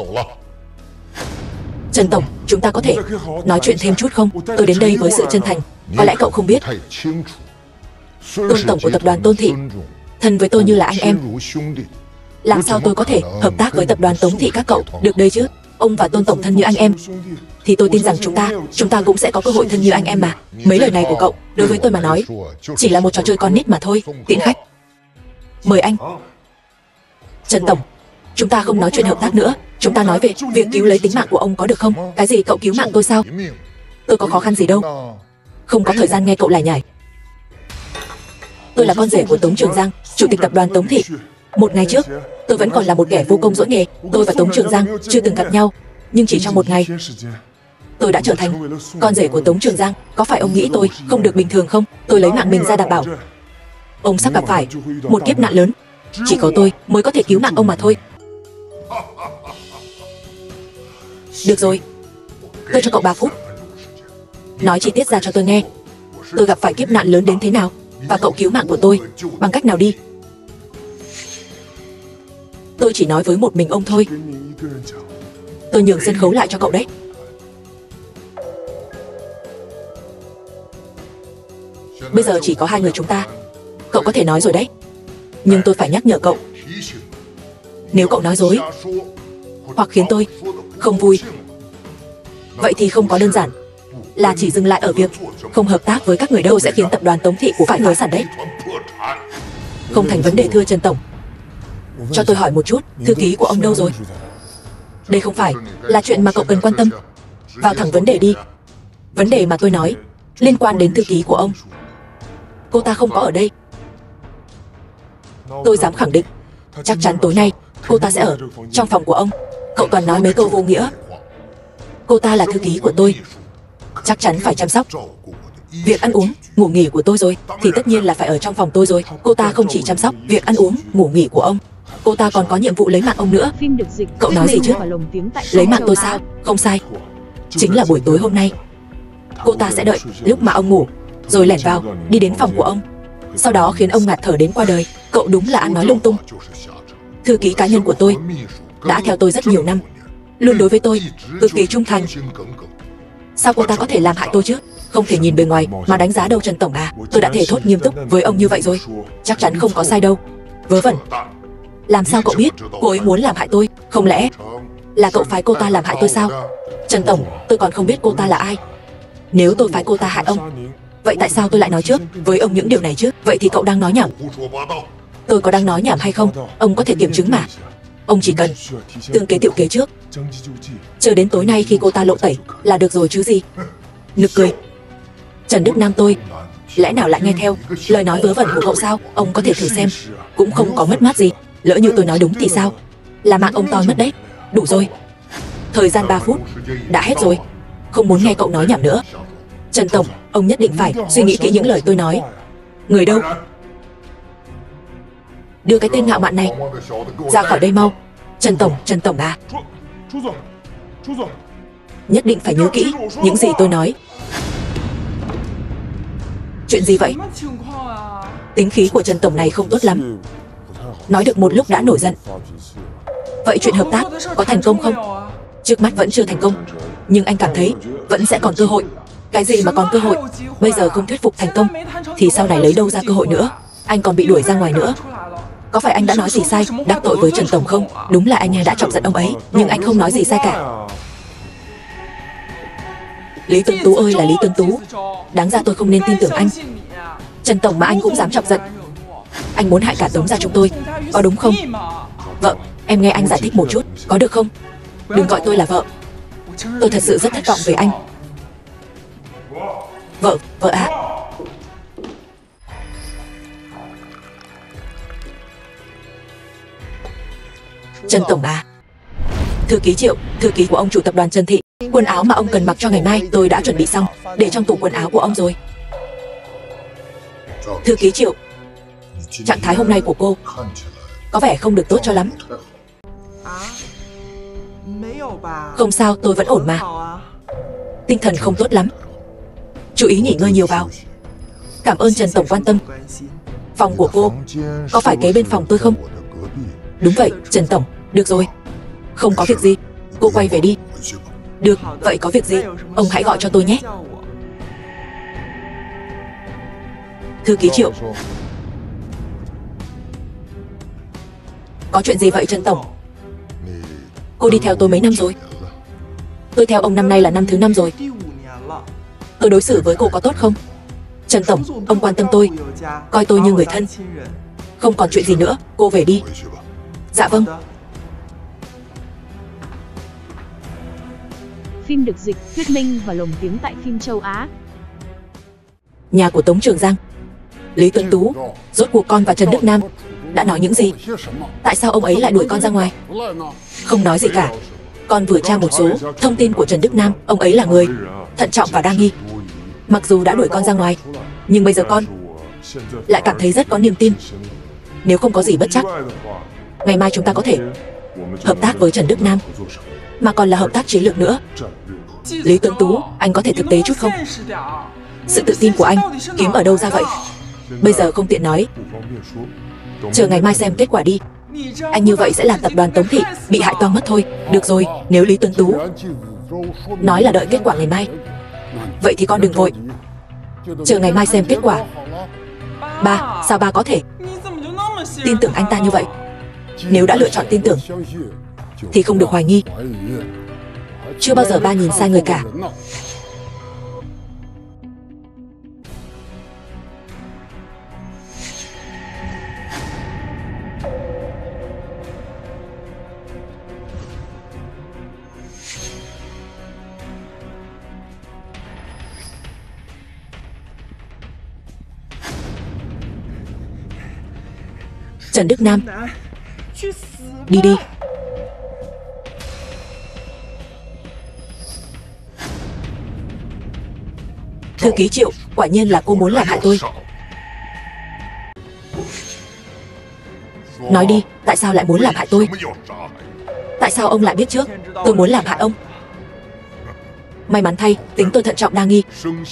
Trần tổng, chúng ta có thể nói chuyện thêm chút không? Tôi đến đây với sự chân thành. Có lẽ cậu không biết, Tôn tổng của tập đoàn Tôn Thị thân với tôi như là anh em. Làm sao tôi có thể hợp tác với tập đoàn Tống Thị các cậu được đây chứ? Ông và Tôn tổng thân như anh em, thì tôi tin rằng chúng ta Chúng ta cũng sẽ có cơ hội thân như anh em mà. Mấy lời này của cậu đối với tôi mà nói chỉ là một trò chơi con nít mà thôi. Tiễn khách. Mời anh. Trần tổng, chúng ta không nói chuyện hợp tác nữa. Chúng ta nói về việc cứu lấy tính mạng của ông có được không? Cái gì cậu cứu mạng tôi sao? Tôi có khó khăn gì đâu. Không có thời gian nghe cậu lải nhải. Tôi là con rể của Tống Trường Giang, chủ tịch tập đoàn Tống Thị. Một ngày trước, tôi vẫn còn là một kẻ vô công dỗi nghề. Tôi và Tống Trường Giang chưa từng gặp nhau, nhưng chỉ trong một ngày, tôi đã trở thành con rể của Tống Trường Giang. Có phải ông nghĩ tôi không được bình thường không? Tôi lấy mạng mình ra đảm bảo ông sắp gặp phải một kiếp nạn lớn. Chỉ có tôi mới có thể cứu mạng ông mà thôi. Được rồi, tôi cho cậu ba phút. Nói chi tiết ra cho tôi nghe. Tôi gặp phải kiếp nạn lớn đến thế nào, và cậu cứu mạng của tôi bằng cách nào đi. Tôi chỉ nói với một mình ông thôi. Tôi nhường sân khấu lại cho cậu đấy. Bây giờ chỉ có hai người chúng ta. Cậu có thể nói rồi đấy. Nhưng tôi phải nhắc nhở cậu, nếu cậu nói dối hoặc khiến tôi không vui, vậy thì không có đơn giản là chỉ dừng lại ở việc không hợp tác với các người đâu, sẽ khiến tập đoàn Tống Thị của phải phá sản đấy. Không thành vấn đề thưa Trần tổng. Cho tôi hỏi một chút, thư ký của ông đâu rồi? Đây không phải là chuyện mà cậu cần quan tâm. Vào thẳng vấn đề đi. Vấn đề mà tôi nói liên quan đến thư ký của ông. Cô ta không có ở đây. Tôi dám khẳng định, chắc chắn tối nay cô ta sẽ ở trong phòng của ông. Cậu toàn nói mấy câu vô nghĩa. Cô ta là thư ký của tôi, chắc chắn phải chăm sóc việc ăn uống, ngủ nghỉ của tôi rồi, thì tất nhiên là phải ở trong phòng tôi rồi. Cô ta không chỉ chăm sóc việc ăn uống, ngủ nghỉ của ông, cô ta còn có nhiệm vụ lấy mạng ông nữa. Cậu nói gì chứ? Lấy mạng tôi sao? Không sai. Chính là buổi tối hôm nay, cô ta sẽ đợi lúc mà ông ngủ, rồi lẻn vào, đi đến phòng của ông, sau đó khiến ông ngạt thở đến qua đời. Cậu đúng là ăn nói lung tung. Thư ký cá nhân của tôi đã theo tôi rất nhiều năm, luôn đối với tôi cực kỳ trung thành. Sao cô ta có thể làm hại tôi chứ? Không thể nhìn bề ngoài mà đánh giá đâu Trần tổng à. Tôi đã thề thốt nghiêm túc với ông như vậy rồi, chắc chắn không có sai đâu. Vớ vẩn. Làm sao cậu biết cô ấy muốn làm hại tôi? Không lẽ là cậu phái cô ta làm hại tôi sao? Trần tổng, tôi còn không biết cô ta là ai. Nếu tôi phái cô ta hại ông, vậy tại sao tôi lại nói trước với ông những điều này chứ? Vậy thì cậu đang nói nhảm. Tôi có đang nói nhảm hay không? Ông có thể kiểm chứng mà. Ông chỉ cần tương kế tiệu kế trước, chờ đến tối nay khi cô ta lộ tẩy là được rồi chứ gì. Nực cười. Trần Đức Nam tôi lẽ nào lại nghe theo lời nói vớ vẩn của cậu sao? Ông có thể thử xem, cũng không có mất mát gì. Lỡ như tôi nói đúng thì sao? Là mạng ông toi mất đấy. Đủ rồi. Thời gian ba phút đã hết rồi. Không muốn nghe cậu nói nhảm nữa. Trần tổng, ông nhất định phải suy nghĩ kỹ những lời tôi nói. Người đâu? Đưa cái tên ngạo mạn này ra khỏi đây mau. Trần tổng, Trần tổng à, nhất định phải nhớ kỹ những gì tôi nói. Chuyện gì vậy? Tính khí của Trần tổng này không tốt lắm. Nói được một lúc đã nổi giận. Vậy chuyện hợp tác có thành công không? Trước mắt vẫn chưa thành công, nhưng anh cảm thấy vẫn sẽ còn cơ hội. Cái gì mà còn cơ hội? Bây giờ không thuyết phục thành công thì sau này lấy đâu ra cơ hội nữa? Anh còn bị đuổi ra ngoài nữa. Có phải anh đã nói gì sai, đắc tội với Trần tổng không? Đúng là anh đã chọc giận ông ấy, nhưng anh không nói gì sai cả. Lý Tuấn Tú ơi là Lý Tuấn Tú, đáng ra tôi không nên tin tưởng anh. Trần tổng mà anh cũng dám chọc giận. Anh muốn hại cả Tống gia chúng tôi, có đúng không? Vợ, em nghe anh giải thích một chút, có được không? Đừng gọi tôi là vợ. Tôi thật sự rất thất vọng về anh. Vợ, vợ à. Trần tổng à. Thư ký Triệu, thư ký của ông chủ tập đoàn Trần Thị. Quần áo mà ông cần mặc cho ngày mai tôi đã chuẩn bị xong, để trong tủ quần áo của ông rồi. Thư ký Triệu, trạng thái hôm nay của cô có vẻ không được tốt cho lắm. Không sao, tôi vẫn ổn mà. Tinh thần không tốt lắm. Chú ý nghỉ ngơi nhiều vào. Cảm ơn Trần tổng quan tâm. Phòng của cô có phải kế bên phòng tôi không? Đúng vậy, Trần tổng. Được rồi, không có việc gì, cô quay về đi. Được, vậy có việc gì ông hãy gọi cho tôi nhé. Thư ký Triệu. Có chuyện gì vậy Trần tổng? Cô đi theo tôi mấy năm rồi? Tôi theo ông năm nay là năm thứ năm rồi. Tôi đối xử với cô có tốt không? Trần tổng, ông quan tâm tôi, coi tôi như người thân. Không còn chuyện gì nữa, cô về đi. Dạ vâng. Phim được dịch, thuyết minh và lồng tiếng tại phim châu Á. Nhà của Tống Trường Giang. Lý Tuấn Tú, rốt cuộc con và Trần Đức Nam đã nói những gì? Tại sao ông ấy lại đuổi con ra ngoài? Không nói gì cả. Con vừa tra một số thông tin của Trần Đức Nam. Ông ấy là người thận trọng và đa nghi. Mặc dù đã đuổi con ra ngoài, nhưng bây giờ con lại cảm thấy rất có niềm tin. Nếu không có gì bất chắc, ngày mai chúng ta có thể hợp tác với Trần Đức Nam, mà còn là hợp tác chiến lược nữa. Lý Tuấn Tú, anh có thể thực tế chút không? Sự tự tin của anh kiếm ở đâu ra vậy? Bây giờ không tiện nói, chờ ngày mai xem kết quả đi. Anh như vậy sẽ làm tập đoàn Tống Thị bị hại toang mất thôi. Được rồi, nếu Lý Tuấn Tú nói là đợi kết quả ngày mai, vậy thì con đừng vội, chờ ngày mai xem kết quả. Ba, sao ba có thể tin tưởng anh ta như vậy? Nếu đã lựa chọn tin tưởng thì không được hoài nghi. Chưa bao giờ ba nhìn sai người cả. Trần Đức Nam, đi đi. Thư ký Triệu, quả nhiên là cô muốn làm hại tôi. Nói đi, tại sao lại muốn làm hại tôi? Tại sao ông lại biết trước tôi muốn làm hại ông? May mắn thay, tính tôi thận trọng đa nghi.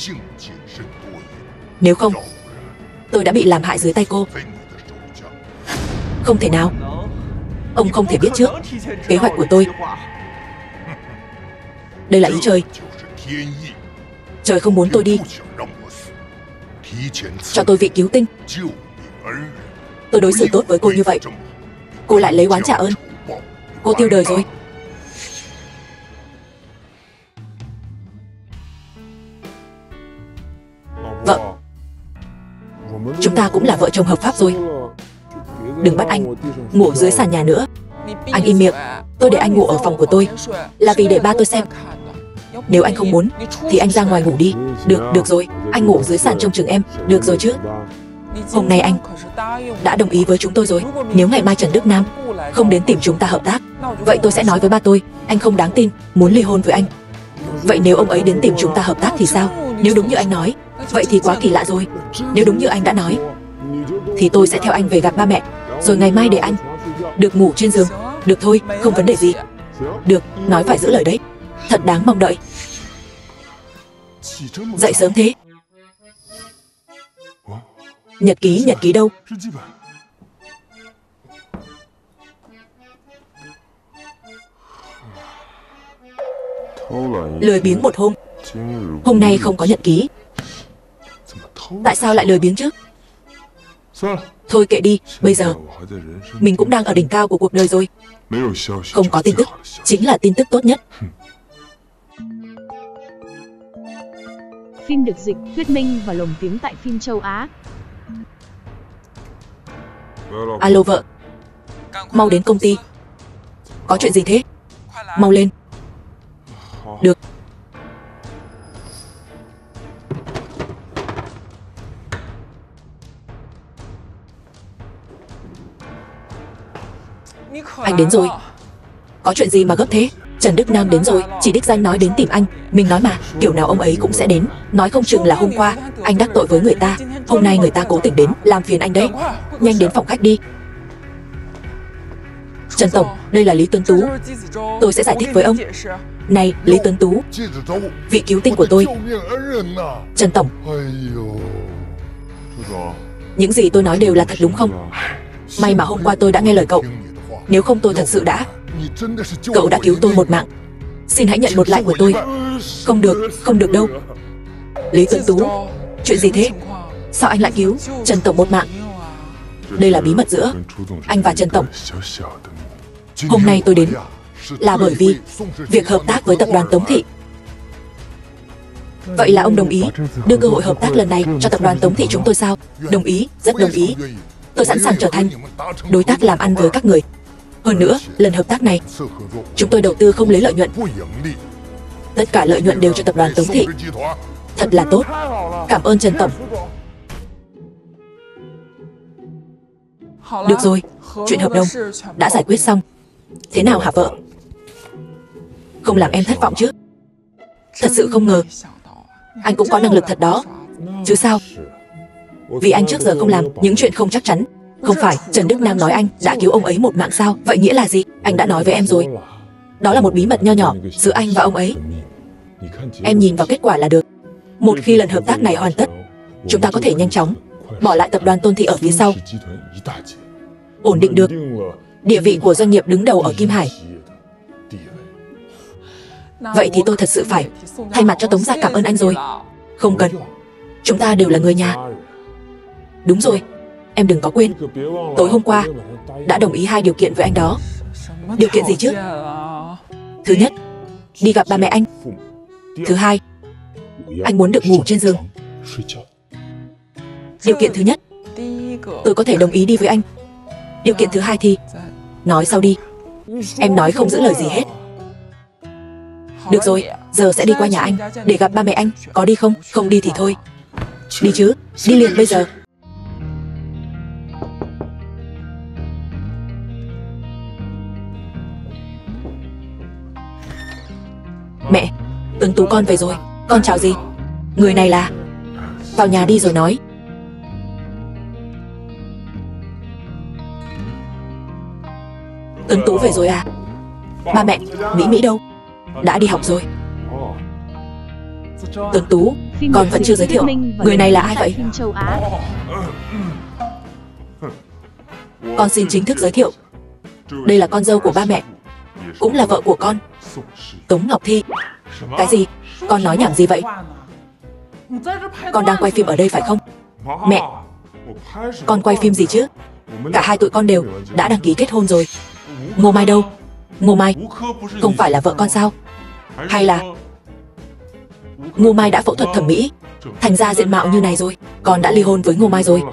Nếu không, tôi đã bị làm hại dưới tay cô. Không thể nào. Ông không thể biết trước kế hoạch của tôi. Đây là ý trời. Trời không muốn tôi đi. Cho tôi vị cứu tinh. Tôi đối xử tốt với cô như vậy, cô lại lấy oán trả ơn. Cô tiêu đời rồi. Vợ, chúng ta cũng là vợ chồng hợp pháp rồi. Đừng bắt anh ngủ dưới sàn nhà nữa. Anh im miệng. Tôi để anh ngủ ở phòng của tôi là vì để ba tôi xem. Nếu anh không muốn thì anh ra ngoài ngủ đi. Được, được rồi. Anh ngủ dưới sàn trông chừng em. Được rồi chứ. Hôm nay anh đã đồng ý với chúng tôi rồi. Nếu ngày mai Trần Đức Nam không đến tìm chúng ta hợp tác, vậy tôi sẽ nói với ba tôi anh không đáng tin, muốn ly hôn với anh. Vậy nếu ông ấy đến tìm chúng ta hợp tác thì sao? Nếu đúng như anh nói, vậy thì quá kỳ lạ rồi. Nếu đúng như anh đã nói, thì tôi sẽ theo anh về gặp ba mẹ, rồi ngày mai để anh được ngủ trên giường. Được thôi, không vấn đề gì. Được, nói phải giữ lời đấy. Thật đáng mong đợi. Dậy sớm thế. Nhật ký, nhật ký đâu? Lười biếng một hôm. Hôm nay không có nhật ký. Tại sao lại lười biếng chứ? Thôi kệ đi, bây giờ mình cũng đang ở đỉnh cao của cuộc đời rồi. Không có tin tức chính là tin tức tốt nhất. Phim được dịch, thuyết minh và lồng tiếng tại phim châu Á. Alo vợ, mau đến công ty. Có chuyện gì thế? Mau lên. Được. Anh đến rồi. Có chuyện gì mà gấp thế? Trần Đức Nam đến rồi, chỉ đích danh nói đến tìm anh. Mình nói mà, kiểu nào ông ấy cũng sẽ đến. Nói không chừng là hôm qua anh đắc tội với người ta, hôm nay người ta cố tình đến làm phiền anh đấy. Nhanh đến phòng khách đi. Trần Tổng, đây là Lý Tuấn Tú. Tôi sẽ giải thích với ông. Này, Lý Tuấn Tú, vị cứu tinh của tôi. Trần Tổng, những gì tôi nói đều là thật đúng không? May mà hôm qua tôi đã nghe lời cậu. Nếu không tôi thật sự đã... Cậu đã cứu tôi một mạng. Xin hãy nhận một lại của tôi. Không được, không được đâu. Lý Tuấn Tú, chuyện gì thế? Sao anh lại cứu Trần Tổng một mạng? Đây là bí mật giữa anh và Trần Tổng. Hôm nay tôi đến là bởi vì việc hợp tác với tập đoàn Tống Thị. Vậy là ông đồng ý đưa cơ hội hợp tác lần này cho tập đoàn Tống Thị chúng tôi sao? Đồng ý, rất đồng ý. Tôi sẵn sàng trở thành đối tác làm ăn với các người. Hơn nữa, lần hợp tác này chúng tôi đầu tư không lấy lợi nhuận. Tất cả lợi nhuận đều cho tập đoàn Tống Thị. Thật là tốt. Cảm ơn Trần Tổng. Được rồi, chuyện hợp đồng đã giải quyết xong. Thế nào hả vợ? Không làm em thất vọng chứ? Thật sự không ngờ anh cũng có năng lực thật đó. Chứ sao? Vì anh trước giờ không làm những chuyện không chắc chắn. Không phải Trần Đức Nam nói anh đã cứu ông ấy một mạng sao? Vậy nghĩa là gì? Anh đã nói với em rồi. Đó là một bí mật nho nhỏ giữa anh và ông ấy. Em nhìn vào kết quả là được. Một khi lần hợp tác này hoàn tất, chúng ta có thể nhanh chóng bỏ lại tập đoàn Tôn Thị ở phía sau, ổn định được địa vị của doanh nghiệp đứng đầu ở Kim Hải. Vậy thì tôi thật sự phải thay mặt cho Tống gia cảm ơn anh rồi. Không cần, chúng ta đều là người nhà. Đúng rồi, em đừng có quên, tối hôm qua đã đồng ý hai điều kiện với anh đó. Điều kiện gì chứ? Thứ nhất, đi gặp ba mẹ anh. Thứ hai, anh muốn được ngủ trên giường. Điều kiện thứ nhất, tôi có thể đồng ý đi với anh. Điều kiện thứ hai thì nói sau đi. Em nói không giữ lời gì hết. Được rồi, giờ sẽ đi qua nhà anh để gặp ba mẹ anh. Có đi không? Không đi thì thôi. Đi chứ, đi liền bây giờ. Mẹ, Tuấn Tú con về rồi. Con chào gì? Người này là... Vào nhà đi rồi nói. Tuấn Tú về rồi à? Ba mẹ, Mỹ Mỹ đâu? Đã đi học rồi. Tuấn Tú, con vẫn chưa giới thiệu. Người này là ai vậy? Con xin chính thức giới thiệu. Đây là con dâu của ba mẹ, cũng là vợ của con, Tống Ngọc Thi. Cái gì? Con nói nhảm gì vậy? Con đang quay phim ở đây phải không? Mẹ, con quay phim gì chứ? Cả hai tụi con đều đã đăng ký kết hôn rồi. Ngô Mai đâu? Ngô Mai không phải là vợ con sao? Hay là Ngô Mai đã phẫu thuật thẩm mỹ thành ra diện mạo như này rồi? Con đã ly hôn với Ngô Mai rồi.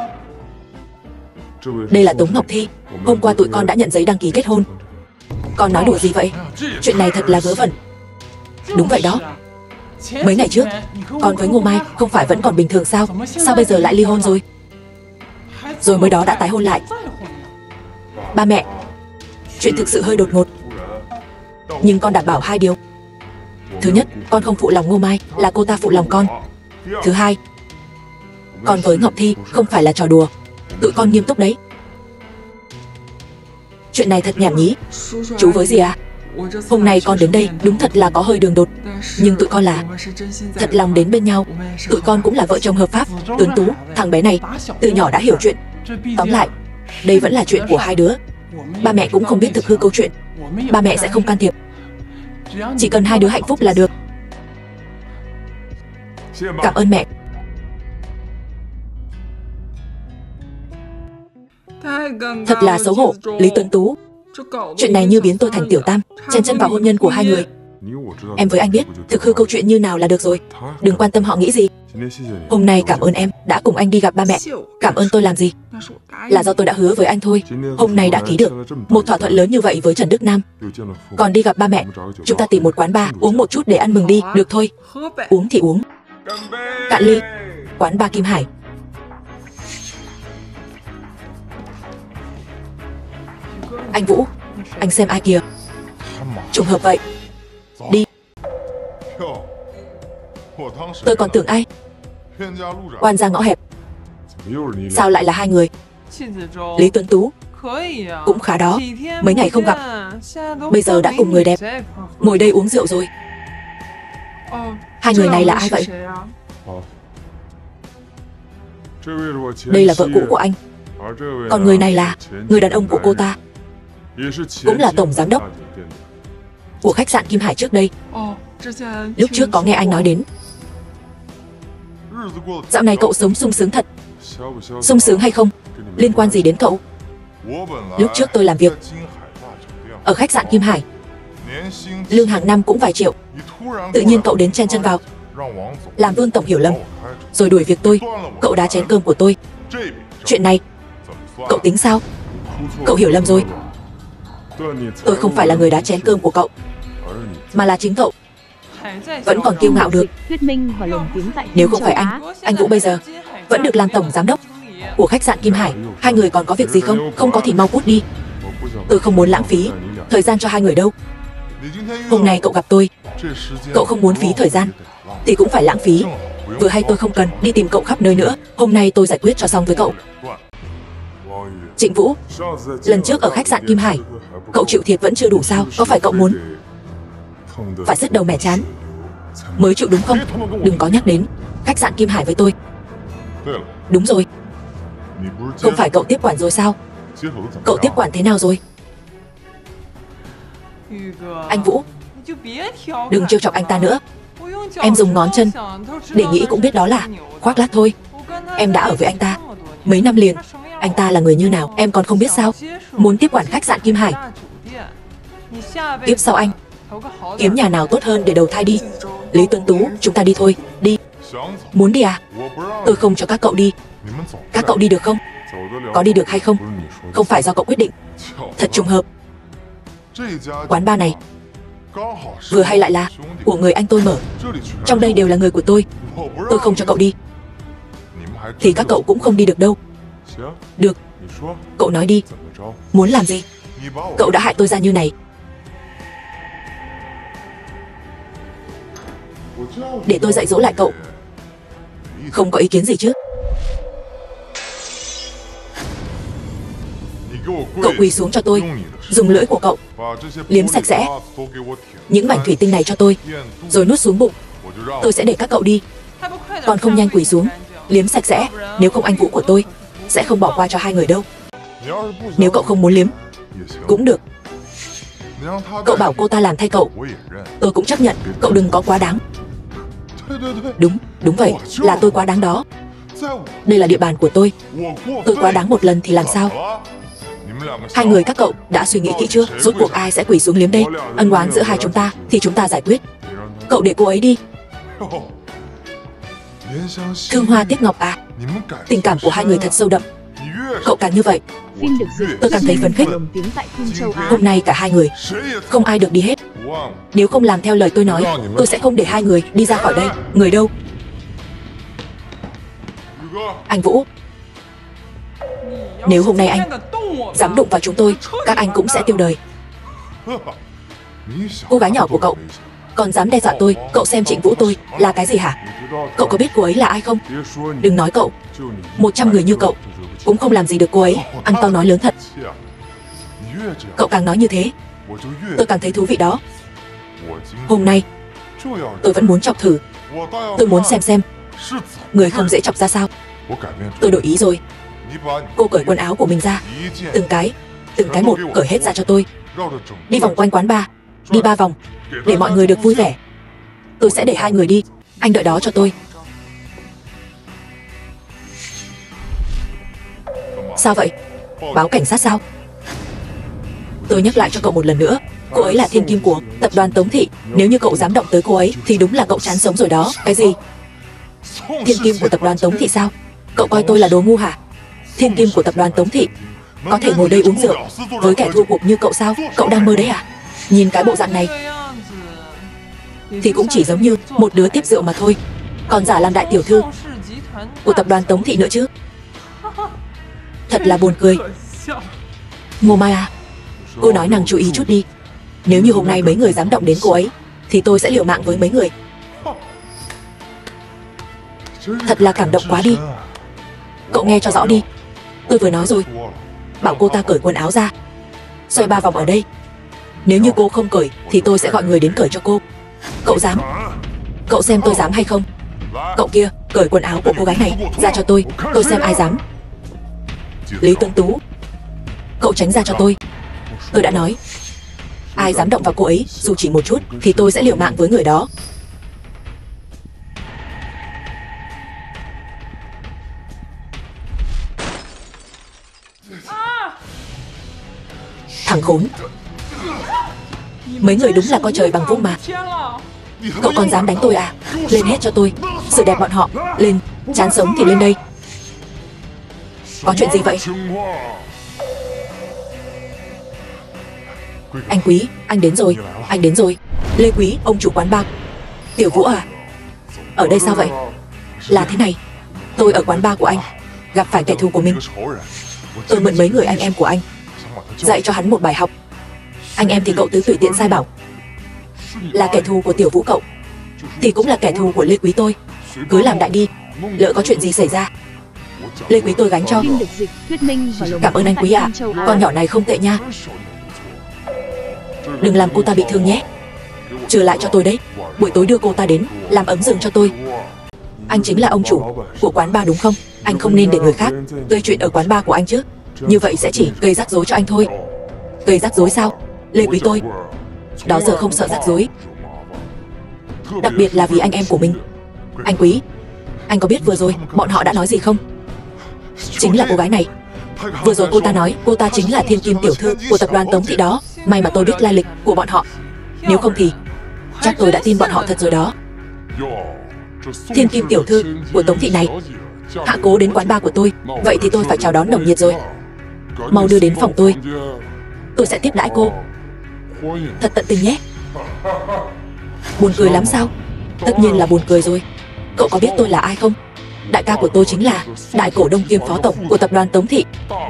Đây là Tống Ngọc Thi. Hôm qua tụi con đã nhận giấy đăng ký kết hôn. Con nói đùa gì vậy? Chuyện này thật là vớ vẩn. Đúng vậy đó. Mấy ngày trước con với Ngô Mai không phải vẫn còn bình thường sao? Sao bây giờ lại ly hôn rồi? Rồi mới đó đã tái hôn lại. Ba mẹ, chuyện thực sự hơi đột ngột, nhưng con đảm bảo hai điều. Thứ nhất, con không phụ lòng Ngô Mai, là cô ta phụ lòng con. Thứ hai, con với Ngọc Thi không phải là trò đùa. Tụi con nghiêm túc đấy. Chuyện này thật nhảm nhí. Chú với gì à? Hôm nay con đến đây đúng thật là có hơi đường đột. Nhưng tụi con là thật lòng đến bên nhau. Tụi con cũng là vợ chồng hợp pháp. Tuấn Tú, thằng bé này từ nhỏ đã hiểu chuyện. Tóm lại, đây vẫn là chuyện của hai đứa. Ba mẹ cũng không biết thực hư câu chuyện. Ba mẹ sẽ không can thiệp. Chỉ cần hai đứa hạnh phúc là được. Cảm ơn mẹ. Thật là xấu hổ, Lý Tuấn Tú. Chuyện này như biến tôi thành tiểu tam, chen chân vào hôn nhân của hai người. Em với anh biết thực hư câu chuyện như nào là được rồi. Đừng quan tâm họ nghĩ gì. Hôm nay cảm ơn em đã cùng anh đi gặp ba mẹ. Cảm ơn tôi làm gì? Là do tôi đã hứa với anh thôi. Hôm nay đã ký được một thỏa thuận lớn như vậy với Trần Đức Nam. Còn đi gặp ba mẹ, chúng ta tìm một quán bar uống một chút để ăn mừng đi. Được thôi, uống thì uống. Cạn ly. Quán bar Kim Hải. Anh Vũ, anh xem ai kìa. Trùng hợp vậy. Đi. Tôi còn tưởng ai. Quan ra ngõ hẹp. Sao lại là hai người? Lý Tuấn Tú. Cũng khá đó. Mấy ngày không gặp, bây giờ đã cùng người đẹp ngồi đây uống rượu rồi. Hai người này là ai vậy? Đây là vợ cũ của anh. Còn người này là người đàn ông của cô ta, cũng là tổng giám đốc của khách sạn Kim Hải trước đây. Lúc trước có nghe anh nói đến. Dạo này cậu sống sung sướng thật. Sung sướng hay không liên quan gì đến cậu. Lúc trước tôi làm việc ở khách sạn Kim Hải, lương hàng năm cũng vài triệu. Tự nhiên cậu đến chen chân vào, làm Vương tổng hiểu lầm, rồi đuổi việc tôi. Cậu đá chén cơm của tôi. Chuyện này cậu tính sao? Cậu hiểu lầm rồi. Tôi không phải là người đá chén cơm của cậu, mà là chính cậu. Vẫn còn kiêu ngạo được. Thuyết minh và lồng tiếng tại Nếu không phải anh, anh Vũ bây giờ vẫn được làm tổng giám đốc của khách sạn Kim Hải. Hai người còn có việc gì không? Không có thì mau cút đi. Tôi không muốn lãng phí thời gian cho hai người đâu. Hôm nay cậu gặp tôi, cậu không muốn phí thời gian thì cũng phải lãng phí. Vừa hay tôi không cần đi tìm cậu khắp nơi nữa. Hôm nay tôi giải quyết cho xong với cậu. Trịnh Vũ, lần trước ở khách sạn Kim Hải, cậu chịu thiệt vẫn chưa đủ sao? Có phải cậu muốn phải sứt đầu mẻ chán mới chịu đúng không? Đừng có nhắc đến khách sạn Kim Hải với tôi. Đúng rồi. Không phải cậu tiếp quản rồi sao? Cậu tiếp quản thế nào rồi? Anh Vũ, đừng trêu chọc anh ta nữa. Em dùng ngón chân để nghĩ cũng biết đó là khoác lác thôi. Em đã ở với anh ta mấy năm liền. Anh ta là người như nào em còn không biết sao? Muốn tiếp quản khách sạn Kim Hải. Tiếp sau anh kiếm nhà nào tốt hơn để đầu thai đi. Lý Tuấn Tú, chúng ta đi thôi. Đi. Muốn đi à? Tôi không cho các cậu đi. Các cậu đi được không? Có đi được hay không không phải do cậu quyết định. Thật trùng hợp, quán bar này vừa hay lại là của người anh tôi mở. Trong đây đều là người của tôi. Tôi không cho cậu đi thì các cậu cũng không đi được đâu. Được, cậu nói đi. Muốn làm gì? Cậu đã hại tôi ra như này. Để tôi dạy dỗ lại cậu. Không có ý kiến gì chứ? Cậu quỳ xuống cho tôi. Dùng lưỡi của cậu liếm sạch sẽ những mảnh thủy tinh này cho tôi, rồi nuốt xuống bụng. Tôi sẽ để các cậu đi. Còn không nhanh quỳ xuống liếm sạch sẽ. Nếu không anh Vũ của tôi sẽ không bỏ qua cho hai người đâu. Nếu cậu không muốn liếm cũng được. Cậu bảo cô ta làm thay cậu, tôi cũng chấp nhận. Cậu đừng có quá đáng. Đúng, đúng vậy, là tôi quá đáng đó. Đây là địa bàn của tôi. Tôi quá đáng một lần thì làm sao? Hai người các cậu đã suy nghĩ kỹ chưa? Rốt cuộc ai sẽ quỳ xuống liếm đây? Ân oán giữa hai chúng ta thì chúng ta giải quyết. Cậu để cô ấy đi. Thương Hoa Tiếc Ngọc à? Tình cảm của hai người thật sâu đậm. Cậu càng như vậy Phim được duyệt tôi càng thấy phấn khích. lồng tiếng tại phim châu Á. Hôm nay cả hai người không ai được đi hết. Nếu không làm theo lời tôi nói, tôi sẽ không để hai người đi ra khỏi đây. Người đâu? Anh Vũ, nếu hôm nay anh dám đụng vào chúng tôi, các anh cũng sẽ tiêu đời. Cô gái nhỏ của cậu còn dám đe dọa tôi. Cậu xem Trịnh Vũ tôi là cái gì hả? Cậu có biết cô ấy là ai không? Đừng nói cậu, một trăm người như cậu cũng không làm gì được cô ấy. Ăn to nói lớn thật. Cậu càng nói như thế tôi càng thấy thú vị đó. Hôm nay Tôi vẫn muốn chọc thử. Tôi muốn xem xem người không dễ chọc ra sao. Tôi đổi ý rồi. Cô cởi quần áo của mình ra, từng cái, từng cái một cởi hết ra cho tôi. Đi vòng quanh quán bar, đi ba vòng, để mọi người được vui vẻ. Tôi sẽ để hai người đi, anh đợi đó cho tôi. Sao vậy? Báo cảnh sát sao? Tôi nhắc lại cho cậu một lần nữa, cô ấy là thiên kim của tập đoàn Tống Thị. Nếu như cậu dám động tới cô ấy thì đúng là cậu chán sống rồi đó. Cái gì? Thiên kim của tập đoàn Tống Thị sao? Cậu coi tôi là đồ ngu hả? Thiên kim của tập đoàn Tống Thị có thể ngồi đây uống rượu với kẻ thua cuộc như cậu sao? Cậu đang mơ đấy à? Nhìn cái bộ dạng này thì cũng chỉ giống như một đứa tiếp rượu mà thôi, còn giả làm đại tiểu thư của tập đoàn Tống Thị nữa chứ. Thật là buồn cười. Ngô Mai à, cô nói năng chú ý chút đi. Nếu như hôm nay mấy người dám động đến cô ấy thì tôi sẽ liều mạng với mấy người. Thật là cảm động quá đi. Cậu nghe cho rõ đi. Tôi vừa nói rồi, bảo cô ta cởi quần áo ra, xoay ba vòng ở đây. Nếu như cô không cởi thì tôi sẽ gọi người đến cởi cho cô. Cậu dám? Cậu xem tôi dám hay không? Cậu kia, cởi quần áo của cô gái này ra cho tôi. Tôi xem ai dám. Lý Tương Tú, cậu tránh ra cho tôi. Tôi đã nói, ai dám động vào cô ấy dù chỉ một chút thì tôi sẽ liều mạng với người đó. Thằng khốn. Mấy người đúng là coi trời bằng vung mà. Cậu còn dám đánh tôi à? Lên hết cho tôi. Sự đẹp bọn họ. Lên. Chán sống thì lên đây. Có chuyện gì vậy? Anh Quý, anh đến rồi. Anh đến rồi. Lê Quý, ông chủ quán bar. Tiểu Vũ à? Ở đây sao vậy? Là thế này, tôi ở quán bar của anh gặp phải kẻ thù của mình. Tôi mượn mấy người anh em của anh dạy cho hắn một bài học. Anh em thì cậu tứ tùy tiện sai bảo là kẻ thù của Tiểu Vũ cậu thì cũng là kẻ thù của Lê Quý tôi. Cứ làm đại đi, lỡ có chuyện gì xảy ra Lê Quý tôi gánh cho. Cảm ơn anh Quý ạ. Con nhỏ này không tệ nha. Đừng làm cô ta bị thương nhé. Trừ lại cho tôi đấy. Buổi tối đưa cô ta đến làm ấm giường cho tôi. Anh chính là ông chủ của quán bar đúng không? Anh không nên để người khác gây chuyện ở quán bar của anh chứ. Như vậy sẽ chỉ gây rắc rối cho anh thôi. Gây rắc rối sao? Lê Quý tôi đó giờ không sợ rắc rối, đặc biệt là vì anh em của mình. Anh Quý, anh có biết vừa rồi bọn họ đã nói gì không? Chính là cô gái này. Vừa rồi cô ta nói cô ta chính là thiên kim tiểu thư của tập đoàn Tống Thị đó. May mà tôi biết lai lịch của bọn họ, nếu không thì chắc tôi đã tin bọn họ thật rồi đó. Thiên kim tiểu thư của Tống Thị này hạ cố đến quán bar của tôi, vậy thì tôi phải chào đón nồng nhiệt rồi. Mau đưa đến phòng tôi, tôi sẽ tiếp đãi cô thật tận tình nhé. Buồn cười lắm sao? Tất nhiên là buồn cười rồi. Cậu có biết tôi là ai không? Đại ca của tôi chính là đại cổ đông kiêm phó tổng của tập đoàn Tống Thị,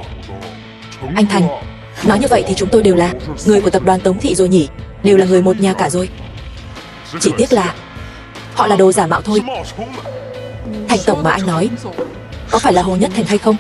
anh Thành. Nói như vậy thì chúng tôi đều là người của tập đoàn Tống Thị rồi nhỉ? Đều là người một nhà cả rồi. Chỉ tiếc là họ là đồ giả mạo thôi. Thành tổng mà anh nói có phải là Hồ Nhất Thành hay không?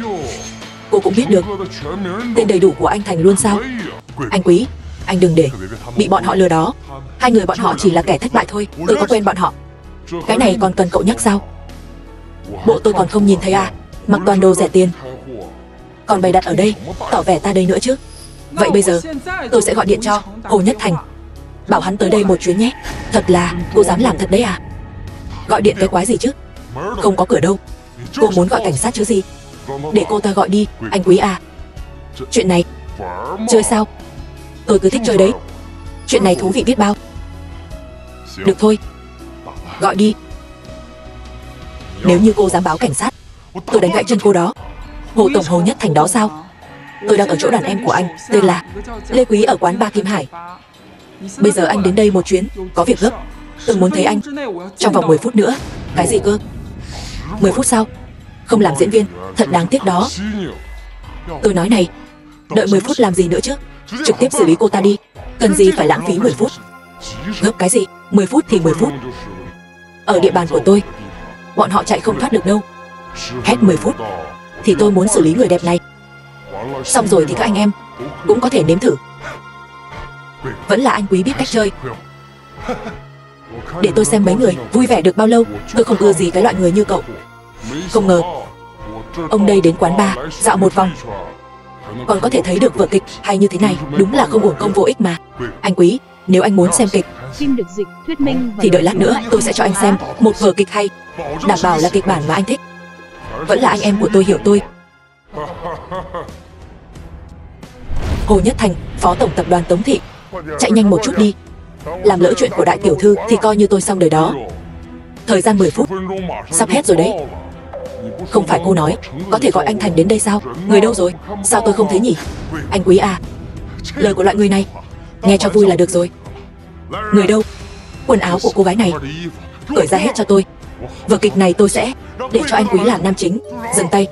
Cô cũng biết được tên đầy đủ của anh Thành luôn sao? Anh Quý, anh đừng để bị bọn họ lừa đó. Hai người bọn họ chỉ là kẻ thất bại thôi. Tôi có quen bọn họ. Cái này còn cần cậu nhắc sao? Bộ tôi còn không nhìn thấy à? Mặc toàn đồ rẻ tiền còn bày đặt ở đây, tỏ vẻ ta đây nữa chứ. Vậy bây giờ tôi sẽ gọi điện cho Hồ Nhất Thành, bảo hắn tới đây một chuyến nhé. Thật là cô dám làm thật đấy à? Gọi điện cái quái gì chứ? Không có cửa đâu. Cô muốn gọi cảnh sát chứ gì? Để cô ta gọi đi, anh Quý à. Chuyện này chơi sao? Tôi cứ thích chơi đấy. Chuyện này thú vị biết bao. Được thôi, gọi đi. Nếu như cô dám báo cảnh sát, tôi đánh gãy chân cô đó. Hồ tổng Hồ Nhất Thành đó sao? Tôi đang ở chỗ đàn em của anh, tên là Lê Quý ở quán bar Kim Hải. Bây giờ anh đến đây một chuyến, có việc gấp. Tôi muốn thấy anh trong vòng mười phút nữa. Cái gì cơ? mười phút sao? Không làm diễn viên, thật đáng tiếc đó. Tôi nói này, đợi mười phút làm gì nữa chứ? Trực tiếp xử lý cô ta đi. Cần gì phải lãng phí mười phút? Gấp cái gì? mười phút thì mười phút. Ở địa bàn của tôi, bọn họ chạy không thoát được đâu. Hết mười phút thì tôi muốn xử lý người đẹp này. Xong rồi thì các anh em cũng có thể nếm thử. Vẫn là anh Quý biết cách chơi. để tôi xem mấy người vui vẻ được bao lâu. Tôi không ưa gì cái loại người như cậu. Không ngờ ông đây đến quán bar dạo một vòng còn có thể thấy được vở kịch hay như thế này, đúng là không uổng công vô ích mà. Anh Quý, nếu anh muốn xem kịch Phim được dịch, thuyết minh và thì đợi lát nữa tôi sẽ cho anh xem một vở kịch hay, đảm bảo là kịch bản mà anh thích. Vẫn là anh em của tôi, hiểu tôi. Hồ Nhất Thành, Phó Tổng Tập đoàn Tống Thị, chạy nhanh một chút đi. Làm lỡ chuyện của đại tiểu thư thì coi như tôi xong đời đó. Thời gian mười phút sắp hết rồi đấy. Không phải cô nói có thể gọi anh Thành đến đây sao? Người đâu rồi? Sao tôi không thấy nhỉ? Anh Quý à, lời của loại người này nghe cho vui là được rồi. Người đâu? Quần áo của cô gái này cởi ra hết cho tôi. Vở kịch này tôi sẽ để cho anh Quý làm nam chính. Dừng tay.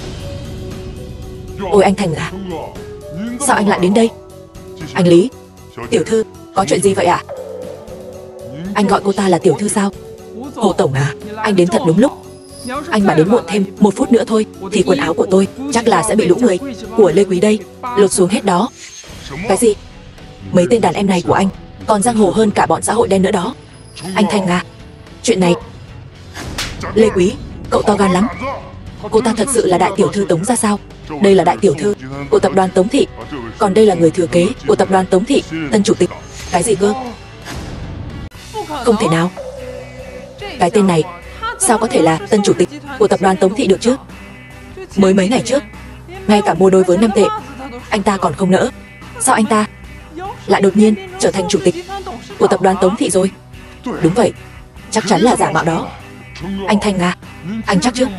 Ôi anh Thành à, sao anh lại đến đây? Anh Lý, tiểu thư, có chuyện gì vậy ạ? Anh gọi cô ta là tiểu thư sao? Hồ Tổng à, anh đến thật đúng lúc. Anh mà đến muộn thêm một phút nữa thôi thì quần áo của tôi chắc là sẽ bị lũ người của Lê Quý đây lột xuống hết đó. Cái gì? Mấy tên đàn em này của anh còn giang hồ hơn cả bọn xã hội đen nữa đó. Anh Thành à, chuyện này... Lê Quý, cậu to gan lắm. Cô ta thật sự là đại tiểu thư Tống ra sao? Đây là đại tiểu thư của tập đoàn Tống Thị, còn đây là người thừa kế của tập đoàn Tống Thị, tân chủ tịch. Cái gì cơ? Không thể nào. Cái tên này sao có thể là tân chủ tịch của tập đoàn Tống Thị được chứ? Mới mấy ngày trước, ngay cả mua đôi với năm tệ anh ta còn không nỡ. Sao anh ta lại đột nhiên trở thành chủ tịch của tập đoàn Tống Thị rồi? Đúng vậy, chắc chắn là giả mạo đó. Anh Thành à, anh chắc chứ?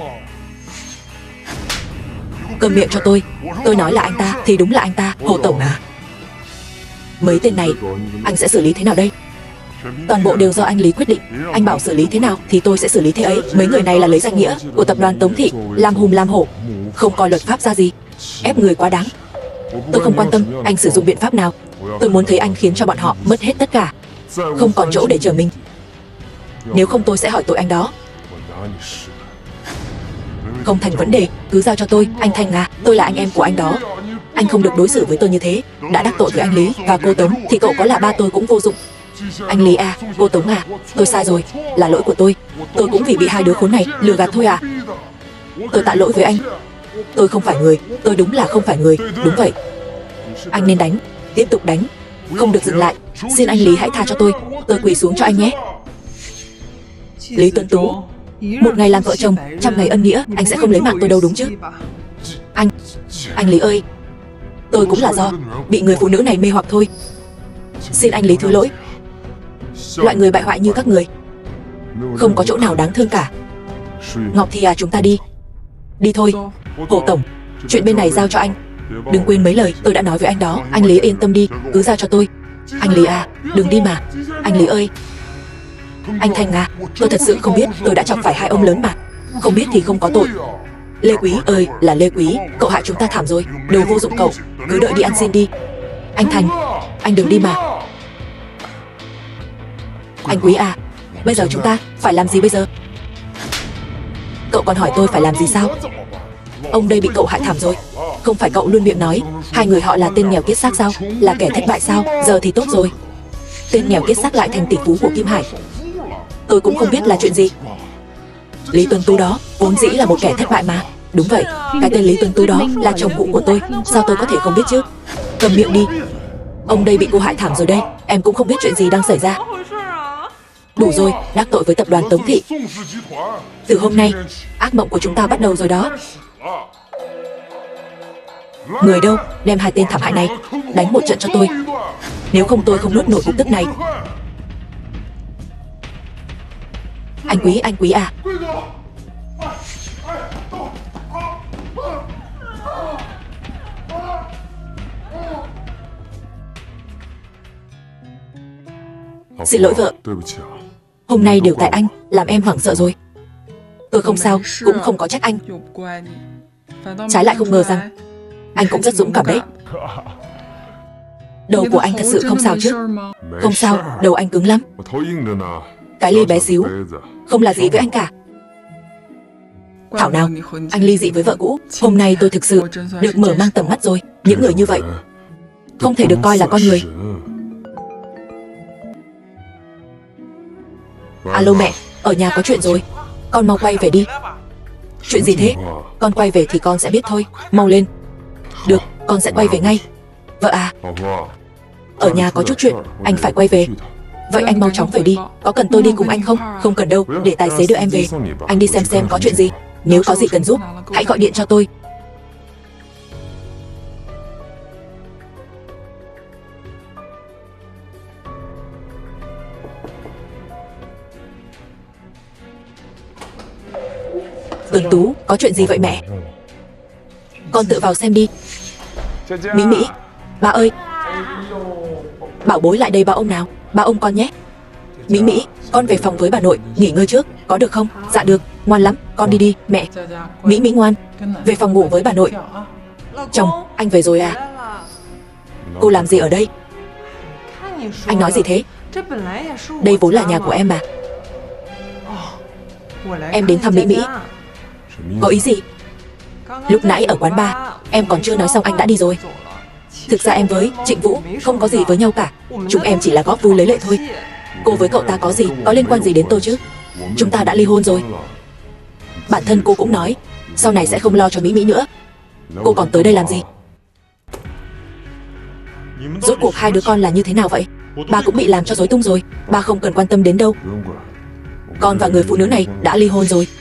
Câm miệng cho tôi. Tôi nói là anh ta thì đúng là anh ta. Hồ Tổng à, mấy tên này anh sẽ xử lý thế nào đây? Toàn bộ đều do anh Lý quyết định. Anh bảo xử lý thế nào thì tôi sẽ xử lý thế ấy. Mấy người này là lấy danh nghĩa của tập đoàn Tống Thị làm hùm làm hổ, không coi luật pháp ra gì, ép người quá đáng. Tôi không quan tâm anh sử dụng biện pháp nào. Tôi muốn thấy anh khiến cho bọn họ mất hết tất cả, không còn chỗ để chờ mình. Nếu không tôi sẽ hỏi tội anh đó. Không thành vấn đề, cứ giao cho tôi. Anh Thành à, tôi là anh em của anh đó. Anh không được đối xử với tôi như thế. Đã đắc tội với anh Lý và cô Tống thì cậu có là ba tôi cũng vô dụng. Anh Lý à, cô Tống à, tôi sai rồi, là lỗi của tôi. Tôi cũng vì bị hai đứa khốn này lừa gạt thôi à. Tôi tạ lỗi với anh. Tôi không phải người, tôi đúng là không phải người. Đúng vậy. Anh nên đánh, tiếp tục đánh, không được dừng lại. Xin anh Lý hãy tha cho tôi, tôi quỳ xuống cho anh nhé. Lý Tuấn Tú, một ngày làm vợ chồng, trăm ngày ân nghĩa, anh sẽ không lấy mạng tôi đâu đúng chứ? Anh, anh Lý ơi, tôi cũng là do bị người phụ nữ này mê hoặc thôi. Xin anh Lý thứ lỗi. Loại người bại hoại như các người không có chỗ nào đáng thương cả. Ngọc thì à, chúng ta đi. Đi thôi. Hồ Tổng, chuyện bên này giao cho anh. Đừng quên mấy lời tôi đã nói với anh đó. Anh Lý yên tâm đi, cứ giao cho tôi. Anh Lý à, đừng đi mà. Anh Lý ơi. Anh Thành à, tôi thật sự không biết tôi đã chọc phải hai ông lớn mà. Không biết thì không có tội. Lê Quý ơi, là Lê Quý, cậu hại chúng ta thảm rồi. Đồ vô dụng cậu, cứ đợi đi ăn xin đi. Anh Thành, anh đừng đi mà. Anh Quý à, bây giờ chúng ta phải làm gì bây giờ? Cậu còn hỏi tôi phải làm gì sao? Ông đây bị cậu hại thảm rồi. Không phải cậu luôn miệng nói hai người họ là tên nghèo kiết xác sao? Là kẻ thất bại sao? Giờ thì tốt rồi, tên nghèo kiết xác lại thành tỷ phú của Kim Hải. Tôi cũng không biết là chuyện gì. Lý Tuấn Tú đó vốn dĩ là một kẻ thất bại mà. Đúng vậy, cái tên Lý Tuấn Tú đó là chồng cũ của tôi. Sao tôi có thể không biết chứ? Cầm miệng đi. Ông đây bị cô hại thảm rồi đây. Em cũng không biết chuyện gì đang xảy ra. Đủ rồi, đắc tội với tập đoàn Tống Thị. Từ hôm nay, ác mộng của chúng ta bắt đầu rồi đó. Người đâu, đem hai tên thảm hại này đánh một trận cho tôi. Nếu không tôi không nuốt nổi cục tức này. Anh Quý, anh Quý à. Xin lỗi vợ. Hôm nay đều tại anh, làm em hoảng sợ rồi. Tôi không sao, cũng không có trách anh. Trái lại không ngờ rằng anh cũng rất dũng cảm đấy. Đầu của anh thật sự không sao chứ? Không sao, đầu anh cứng lắm. Cái ly bé xíu không là gì với anh cả. Thảo nào, anh ly dị với vợ cũ. Hôm nay tôi thực sự được mở mang tầm mắt rồi. Những người như vậy không thể được coi là con người. Alo mẹ, ở nhà có chuyện rồi. Con mau quay về đi. Chuyện gì thế? Con quay về thì con sẽ biết thôi. Mau lên. Được, con sẽ quay về ngay. Vợ à, ở nhà có chút chuyện, anh phải quay về. Vậy anh mau chóng về đi. Có cần tôi đi cùng anh không? Không cần đâu, để tài xế đưa em về. Anh đi xem xem có chuyện gì. Nếu có gì cần giúp, hãy gọi điện cho tôi. Tuấn Tú, có chuyện gì vậy mẹ? Con tự vào xem đi. Mỹ Mỹ, ba ơi. Bảo bối lại đây ba ông nào. Ba ông con nhé. Mỹ Mỹ, con về phòng với bà nội, nghỉ ngơi trước, có được không? Dạ được, ngoan lắm, con đi đi, mẹ. Mỹ Mỹ ngoan, về phòng ngủ với bà nội. Chồng, anh về rồi à? Cô làm gì ở đây? Anh nói gì thế? Đây vốn là nhà của em mà. Em đến thăm Mỹ Mỹ. Có ý gì? Lúc nãy ở quán bar, em còn chưa nói xong anh đã đi rồi. Thực ra em với Trịnh Vũ không có gì với nhau cả. Chúng em chỉ là góp vui lấy lệ thôi. Cô với cậu ta có gì, có liên quan gì đến tôi chứ? Chúng ta đã ly hôn rồi. Bản thân cô cũng nói sau này sẽ không lo cho Mỹ Mỹ nữa. Cô còn tới đây làm gì? Rốt cuộc hai đứa con là như thế nào vậy? Ba cũng bị làm cho rối tung rồi. Ba không cần quan tâm đến đâu. Con và người phụ nữ này đã ly hôn rồi.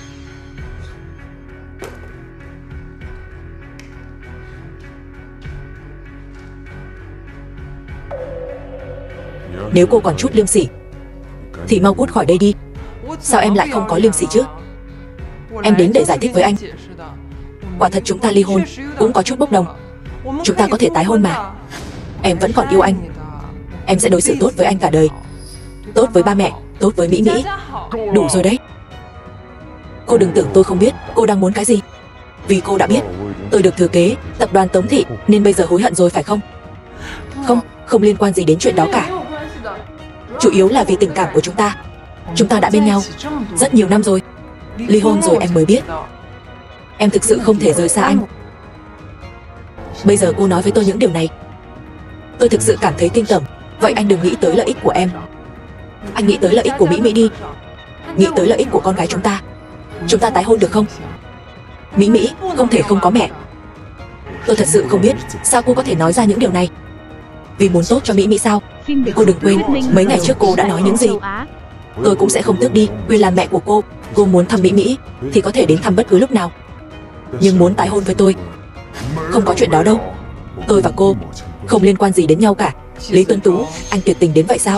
Nếu cô còn chút liêm sỉ thì mau cút khỏi đây đi. Sao em lại không có liêm sỉ chứ? Em đến để giải thích với anh. Quả thật chúng ta ly hôn, cũng có chút bốc đồng. Chúng ta có thể tái hôn mà. Em vẫn còn yêu anh. Em sẽ đối xử tốt với anh cả đời. Tốt với ba mẹ, tốt với Mỹ Mỹ. Đủ rồi đấy. Cô đừng tưởng tôi không biết cô đang muốn cái gì. Vì cô đã biết tôi được thừa kế tập đoàn Tống Thị, nên bây giờ hối hận rồi phải không? Không, không liên quan gì đến chuyện đó cả. Chủ yếu là vì tình cảm của chúng ta. Chúng ta đã bên nhau rất nhiều năm rồi. Ly hôn rồi em mới biết em thực sự không thể rời xa anh. Bây giờ cô nói với tôi những điều này, tôi thực sự cảm thấy kinh tởm. Vậy anh đừng nghĩ tới lợi ích của em. Anh nghĩ tới lợi ích của Mỹ Mỹ đi. Nghĩ tới lợi ích của con gái chúng ta. Chúng ta tái hôn được không? Mỹ Mỹ không thể không có mẹ. Tôi thật sự không biết sao cô có thể nói ra những điều này. Vì muốn tốt cho Mỹ Mỹ sao? Cô đừng quên mấy ngày trước cô đã nói những gì. Tôi cũng sẽ không tước đi quyền làm mẹ của cô. Cô muốn thăm Mỹ Mỹ thì có thể đến thăm bất cứ lúc nào. Nhưng muốn tái hôn với tôi, không có chuyện đó đâu. Tôi và cô không liên quan gì đến nhau cả. Lý Tuấn Tú, anh tuyệt tình đến vậy sao?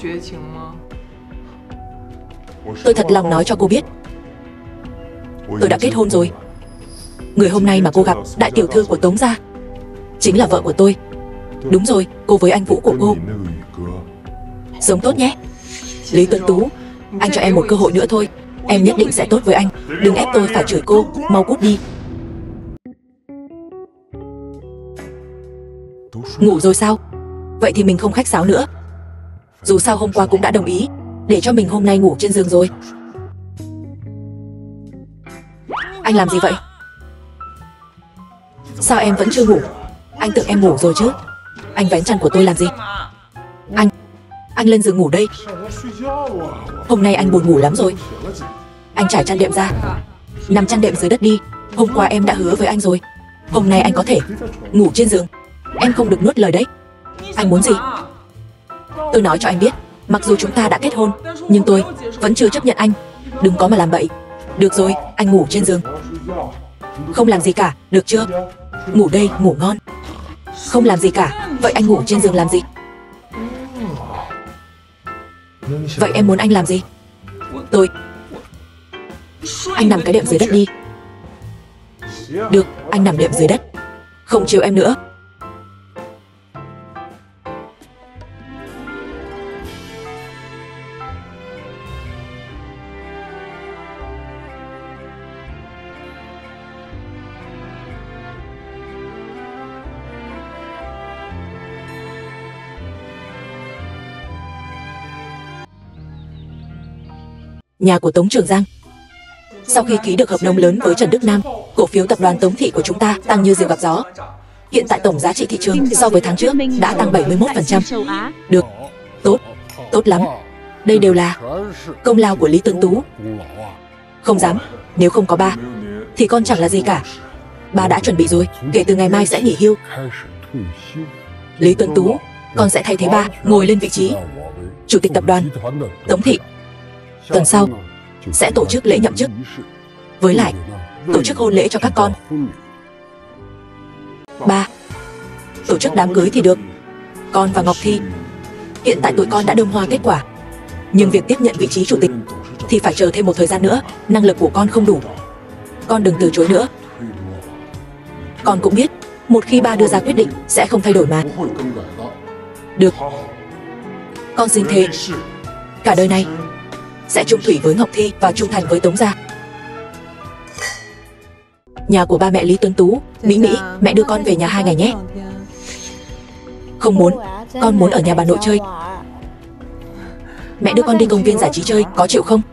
Tôi thật lòng nói cho cô biết, tôi đã kết hôn rồi. Người hôm nay mà cô gặp, đại tiểu thư của Tống gia, chính là vợ của tôi. Đúng rồi, cô với anh Vũ của cô. Sống tốt nhé. Lý Tuấn Tú, anh cho em một cơ hội nữa thôi. Em nhất định sẽ tốt với anh. Đừng ép tôi phải chửi cô. Mau cút đi. Ngủ rồi sao? Vậy thì mình không khách sáo nữa. Dù sao hôm qua cũng đã đồng ý để cho mình hôm nay ngủ trên giường rồi. Anh làm gì vậy? Sao em vẫn chưa ngủ? Anh tưởng em ngủ rồi chứ. Anh vén chăn của tôi làm gì? Anh Anh lên giường ngủ đây. Hôm nay anh buồn ngủ lắm rồi. Anh trải chăn đệm ra, nằm chăn đệm dưới đất đi. Hôm qua em đã hứa với anh rồi, hôm nay anh có thể ngủ trên giường. Em không được nuốt lời đấy. Anh muốn gì? Tôi nói cho anh biết, mặc dù chúng ta đã kết hôn, nhưng tôi vẫn chưa chấp nhận anh. Đừng có mà làm bậy. Được rồi, anh ngủ trên giường. Không làm gì cả, được chưa? Ngủ đây, ngủ ngon. Không làm gì cả, vậy anh ngủ trên giường làm gì? Vậy em muốn anh làm gì? Tôi Anh nằm cái đệm dưới đất đi. Được, anh nằm đệm dưới đất. Không chiều em nữa. Nhà của Tống Trường Giang. Sau khi ký được hợp đồng lớn với Trần Đức Nam, cổ phiếu tập đoàn Tống Thị của chúng ta tăng như diều gặp gió. Hiện tại tổng giá trị thị trường so với tháng trước đã tăng bảy mươi mốt phần trăm. Được, tốt, tốt lắm. Đây đều là công lao của Lý Tuấn Tú. Không dám, nếu không có ba thì con chẳng là gì cả. Ba đã chuẩn bị rồi, kể từ ngày mai sẽ nghỉ hưu. Lý Tuấn Tú, con sẽ thay thế ba ngồi lên vị trí chủ tịch tập đoàn Tống Thị. Tuần sau sẽ tổ chức lễ nhậm chức, với lại tổ chức hôn lễ cho các con. Ba, tổ chức đám cưới thì được. Con và Ngọc Thi, hiện tại tụi con đã đơm hoa kết quả, nhưng việc tiếp nhận vị trí chủ tịch thì phải chờ thêm một thời gian nữa. Năng lực của con không đủ, con đừng từ chối nữa. Con cũng biết, một khi ba đưa ra quyết định sẽ không thay đổi mà. Được, con xin thề cả đời này sẽ chung thủy với Ngọc Thi và trung thành với Tống gia. Nhà của ba mẹ Lý Tuấn Tú. Mỹ Mỹ, mẹ đưa con về nhà hai ngày nhé. Không muốn, con muốn ở nhà bà nội chơi. Mẹ đưa con đi công viên giải trí chơi, có chịu không?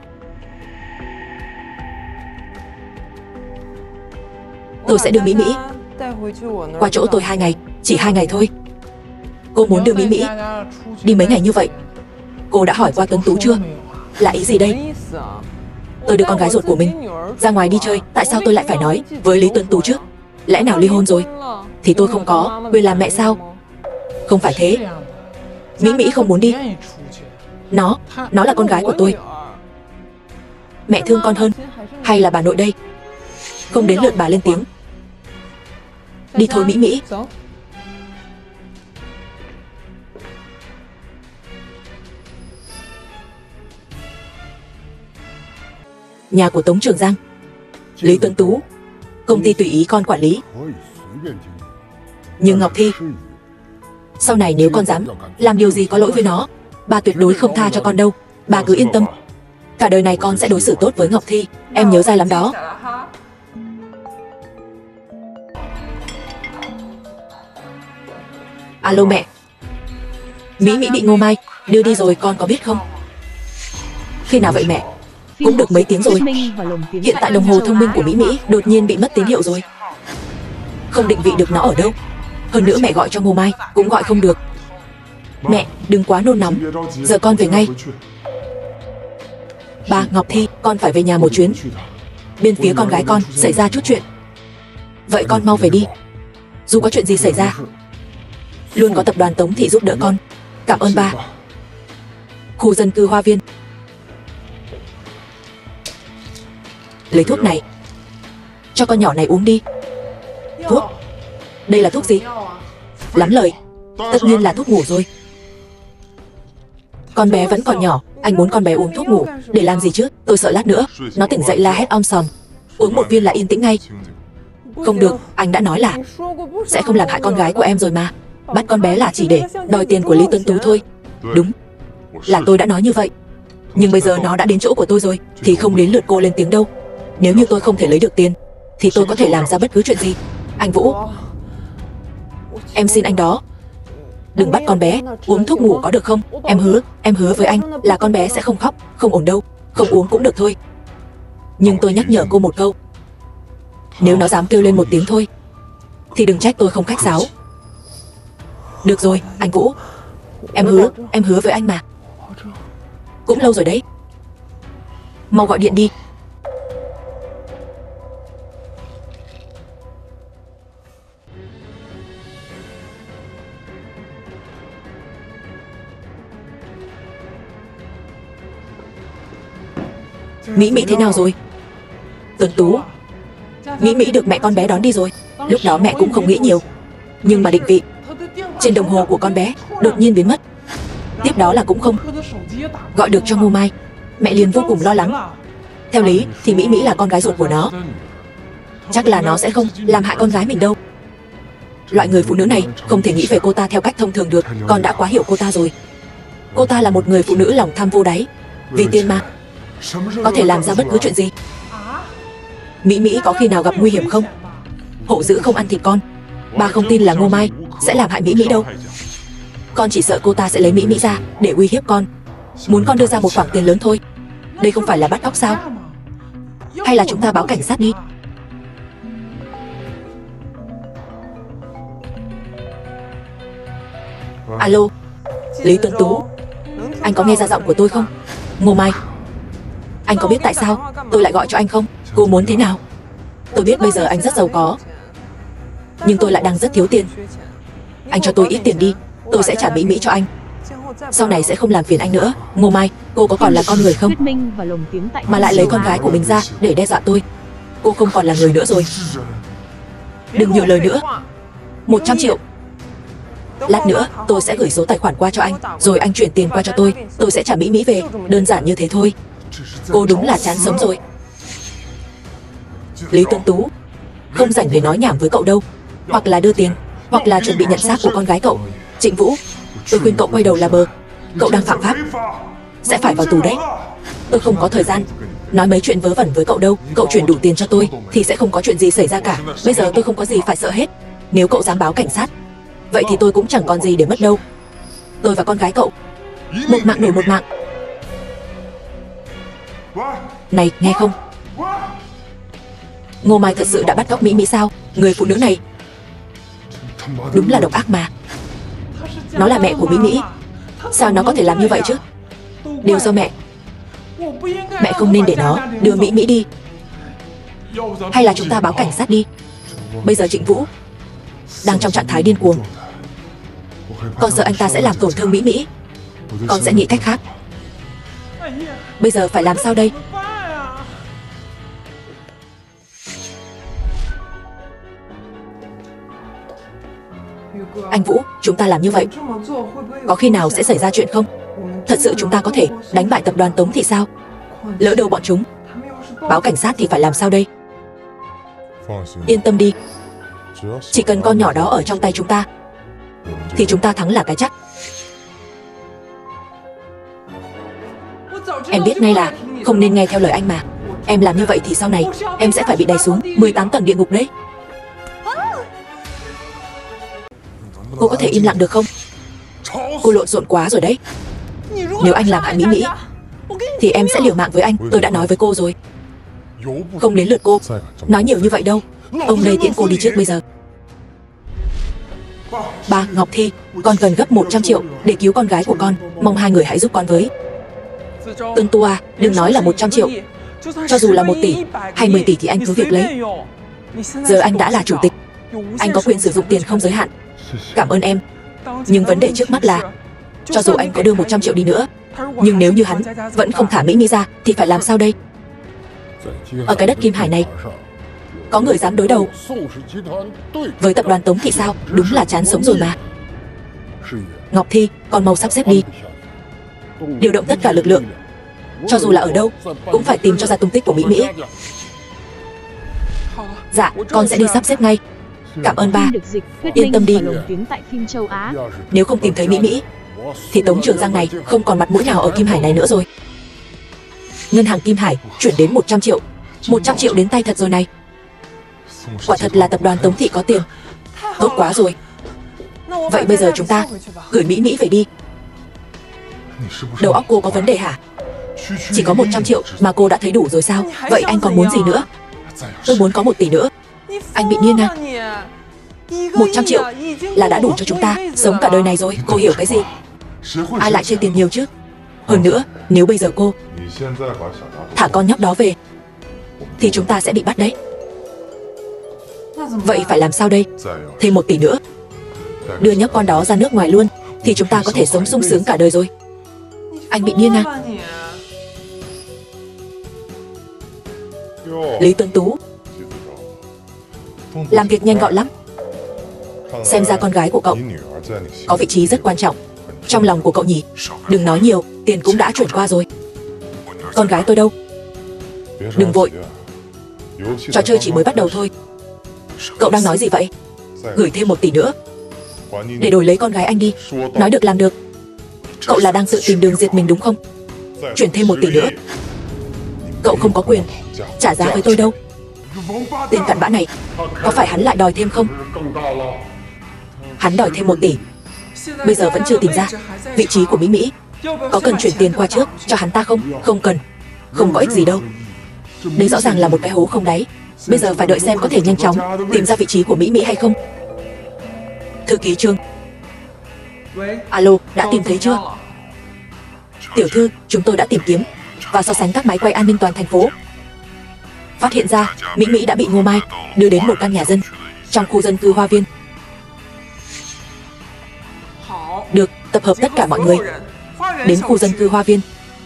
Tôi sẽ đưa Mỹ Mỹ qua chỗ tôi hai ngày, chỉ hai ngày thôi. Cô muốn đưa Mỹ Mỹ đi mấy ngày như vậy? Cô đã hỏi qua Tuấn Tú chưa? Là ý gì đây? Tôi đưa con gái ruột của mình ra ngoài đi chơi, tại sao tôi lại phải nói với Lý Tuấn Tú trước? Lẽ nào ly hôn rồi thì tôi không có quyền làm mẹ sao? Không phải thế. Mỹ Mỹ không muốn đi. Nó, nó là con gái của tôi. Mẹ thương con hơn hay là bà nội đây? Không đến lượt bà lên tiếng. Đi thôi Mỹ Mỹ. Nhà của Tống Trường Giang. Lý Tuấn Tú, công ty tùy ý con quản lý. Nhưng Ngọc Thi, sau này nếu con dám làm điều gì có lỗi với nó, ba tuyệt đối không tha cho con đâu. Bà cứ yên tâm, cả đời này con sẽ đối xử tốt với Ngọc Thi. Em nhớ ra lắm đó. Alo mẹ, Mỹ Mỹ bị Ngô Mai đưa đi rồi, con có biết không? Khi nào vậy mẹ? Cũng được mấy tiếng rồi. Hiện tại đồng hồ thông minh của Mỹ Mỹ đột nhiên bị mất tín hiệu rồi, không định vị được nó ở đâu. Hơn nữa mẹ gọi cho Ngô Mai cũng gọi không được. Mẹ, đừng quá nôn nóng, giờ con về ngay. Ba, Ngọc Thi, con phải về nhà một chuyến. Bên phía con gái con xảy ra chút chuyện. Vậy con mau về đi. Dù có chuyện gì xảy ra, luôn có tập đoàn Tống Thị giúp đỡ con. Cảm ơn ba. Khu dân cư Hoa Viên. Lấy thuốc này cho con nhỏ này uống đi. Thuốc? Đây là thuốc gì? Lắm lời, tất nhiên là thuốc ngủ rồi. Con bé vẫn còn nhỏ, anh muốn con bé uống thuốc ngủ để làm gì chứ? Tôi sợ lát nữa nó tỉnh dậy la hét om sòm. Uống một viên là yên tĩnh ngay. Không được, anh đã nói là sẽ không làm hại con gái của em rồi mà. Bắt con bé là chỉ để đòi tiền của Lý Tuấn Tú thôi. Đúng, là tôi đã nói như vậy. Nhưng bây giờ nó đã đến chỗ của tôi rồi thì không đến lượt cô lên tiếng đâu. Nếu như tôi không thể lấy được tiền thì tôi có thể làm ra bất cứ chuyện gì. Anh Vũ, em xin anh đó, đừng bắt con bé uống thuốc ngủ có được không? Em hứa, em hứa với anh là con bé sẽ không khóc, không ổn đâu. Không uống cũng được thôi. Nhưng tôi nhắc nhở cô một câu, nếu nó dám kêu lên một tiếng thôi thì đừng trách tôi không khách sáo. Được rồi, anh Vũ, em hứa, em hứa với anh mà. Cũng lâu rồi đấy. Mau gọi điện đi. Mỹ Mỹ thế nào rồi? Tuấn Tú, Mỹ Mỹ được mẹ con bé đón đi rồi. Lúc đó mẹ cũng không nghĩ nhiều, nhưng mà định vị trên đồng hồ của con bé đột nhiên biến mất. Tiếp đó là cũng không gọi được cho Ngô Mai. Mẹ liền vô cùng lo lắng. Theo lý thì Mỹ Mỹ là con gái ruột của nó, chắc là nó sẽ không làm hại con gái mình đâu. Loại người phụ nữ này không thể nghĩ về cô ta theo cách thông thường được. Con đã quá hiểu cô ta rồi. Cô ta là một người phụ nữ lòng tham vô đáy, vì tiền mà có thể làm ra bất cứ chuyện gì. Mỹ Mỹ có khi nào gặp nguy hiểm không? Hộ dữ không ăn thịt con. Ba không tin là Ngô Mai sẽ làm hại Mỹ Mỹ đâu. Con chỉ sợ cô ta sẽ lấy Mỹ Mỹ ra để uy hiếp con, muốn con đưa ra một khoản tiền lớn thôi. Đây không phải là bắt cóc sao? Hay là chúng ta báo cảnh sát đi? Alo, Lý Tuấn Tú, anh có nghe ra giọng của tôi không? Ngô Mai, anh có biết tại sao tôi lại gọi cho anh không? Cô muốn thế nào? Tôi biết bây giờ anh rất giàu có, nhưng tôi lại đang rất thiếu tiền. Anh cho tôi ít tiền đi, tôi sẽ trả Mỹ Mỹ cho anh. Sau này sẽ không làm phiền anh nữa. Ngô Mai, cô có còn là con người không? Thuyết minh và lồng tiếng tại Mà lại lấy con gái của mình ra để đe dọa tôi. Cô không còn là người nữa rồi. Đừng nhiều lời nữa. Một trăm triệu. Lát nữa tôi sẽ gửi số tài khoản qua cho anh, rồi anh chuyển tiền qua cho tôi. Tôi sẽ trả Mỹ Mỹ về. Đơn giản như thế thôi. Cô đúng là chán sống rồi. Lý Tuấn Tú, không rảnh để nói nhảm với cậu đâu. Hoặc là đưa tiền, hoặc là chuẩn bị nhận xác của con gái cậu. Trịnh Vũ, tôi khuyên cậu quay đầu là bờ. Cậu đang phạm pháp, sẽ phải vào tù đấy. Tôi không có thời gian nói mấy chuyện vớ vẩn với cậu đâu. Cậu chuyển đủ tiền cho tôi thì sẽ không có chuyện gì xảy ra cả. Bây giờ tôi không có gì phải sợ hết. Nếu cậu dám báo cảnh sát, vậy thì tôi cũng chẳng còn gì để mất đâu. Tôi và con gái cậu, một mạng đổi một mạng. Này, nghe không? Ngô Mai thật sự đã bắt cóc Mỹ Mỹ sao? Người phụ nữ này đúng là độc ác mà. Nó là mẹ của Mỹ Mỹ, sao nó có thể làm như vậy chứ? Đều do mẹ. Mẹ không nên để nó đưa Mỹ Mỹ đi. Hay là chúng ta báo cảnh sát đi. Bây giờ Trịnh Vũ đang trong trạng thái điên cuồng. Con sợ anh ta sẽ làm tổn thương Mỹ Mỹ. Con sẽ nghĩ cách khác. Bây giờ phải làm sao đây? Anh Vũ, chúng ta làm như vậy có khi nào sẽ xảy ra chuyện không? Thật sự chúng ta có thể đánh bại tập đoàn Tống Thị sao? Lỡ đâu bọn chúng báo cảnh sát thì phải làm sao đây? Yên tâm đi, chỉ cần con nhỏ đó ở trong tay chúng ta thì chúng ta thắng là cái chắc. Em biết ngay là không nên nghe theo lời anh mà. Em làm như vậy thì sau này em sẽ phải bị đày xuống mười tám tầng địa ngục đấy. Cô có thể im lặng được không? Cô lộn xộn quá rồi đấy. Nếu anh làm hại Mỹ Mỹ thì em sẽ liều mạng với anh. Tôi đã nói với cô rồi. Không đến lượt cô nói nhiều như vậy đâu. Ông đây tiễn cô đi trước bây giờ. Ba, Ngọc Thi, con cần gấp một trăm triệu để cứu con gái của con. Mong hai người hãy giúp con với. Tuân Tu à, đừng nói là một trăm triệu. Cho dù là một tỷ hay mười tỷ thì anh cứ việc lấy. Giờ anh đã là chủ tịch, anh có quyền sử dụng tiền không giới hạn. Cảm ơn em. Nhưng vấn đề trước mắt là, cho dù anh có đưa một trăm triệu đi nữa, nhưng nếu như hắn vẫn không thả Mỹ Mỹ ra thì phải làm sao đây? Ở cái đất Kim Hải này có người dám đối đầu với tập đoàn Tống Thị sao? Đúng là chán sống rồi mà. Ngọc Thi, con mau sắp xếp đi. Điều động tất cả lực lượng, cho dù là ở đâu cũng phải tìm cho ra tung tích của Mỹ Mỹ. Dạ, con sẽ đi sắp xếp ngay. Cảm ơn ba. Yên tâm đi. Nếu không tìm thấy Mỹ Mỹ thì Tống Trường Giang này không còn mặt mũi nào ở Kim Hải này nữa rồi. Ngân hàng Kim Hải chuyển đến một trăm triệu. một trăm triệu đến tay thật rồi này. Quả thật là tập đoàn Tống Thị có tiền. Tốt quá rồi. Vậy bây giờ chúng ta gửi Mỹ Mỹ về đi. Đầu óc cô có vấn đề hả? Chỉ có một trăm triệu mà cô đã thấy đủ rồi sao? Vậy anh còn muốn gì nữa? Tôi muốn có một tỷ nữa. Anh bị điên à? Một trăm triệu là đã đủ cho chúng ta sống cả đời này rồi. Cô hiểu cái gì? Ai lại chơi tiền nhiều chứ? Hơn nữa, nếu bây giờ cô thả con nhóc đó về thì chúng ta sẽ bị bắt đấy. Vậy phải làm sao đây? Thêm một tỷ nữa, đưa nhóc con đó ra nước ngoài luôn thì chúng ta có thể sống sung sướng cả đời rồi. Anh bị điên à? Lý Tuấn Tú, làm việc nhanh gọn lắm. Xem ra con gái của cậu có vị trí rất quan trọng trong lòng của cậu nhỉ. Đừng nói nhiều, tiền cũng đã chuyển qua rồi. Con gái tôi đâu? Đừng vội, trò chơi chỉ mới bắt đầu thôi. Cậu đang nói gì vậy? Gửi thêm một tỷ nữa để đổi lấy con gái anh đi. Nói được làm được. Cậu là đang tự tìm đường diệt mình đúng không? Chuyển thêm một tỷ nữa. Cậu không có quyền trả giá với tôi đâu. Tên cặn bã này, có phải hắn lại đòi thêm không? Hắn đòi thêm một tỷ. Bây giờ vẫn chưa tìm ra vị trí của Mỹ Mỹ. Có cần chuyển tiền qua trước cho hắn ta không? Không cần. Không có ích gì đâu. Đây rõ ràng là một cái hố không đáy. Bây giờ phải đợi xem có thể nhanh chóng tìm ra vị trí của Mỹ Mỹ hay không. Thư ký Trương. Alo, đã tìm thấy chưa? Tiểu thư, chúng tôi đã tìm kiếm và so sánh các máy quay an ninh toàn thành phố. Phát hiện ra, Mỹ Mỹ đã bị Ngô Mai đưa đến một căn nhà dân trong khu dân cư Hoa Viên. Được, tập hợp tất cả mọi người đến khu dân cư Hoa Viên.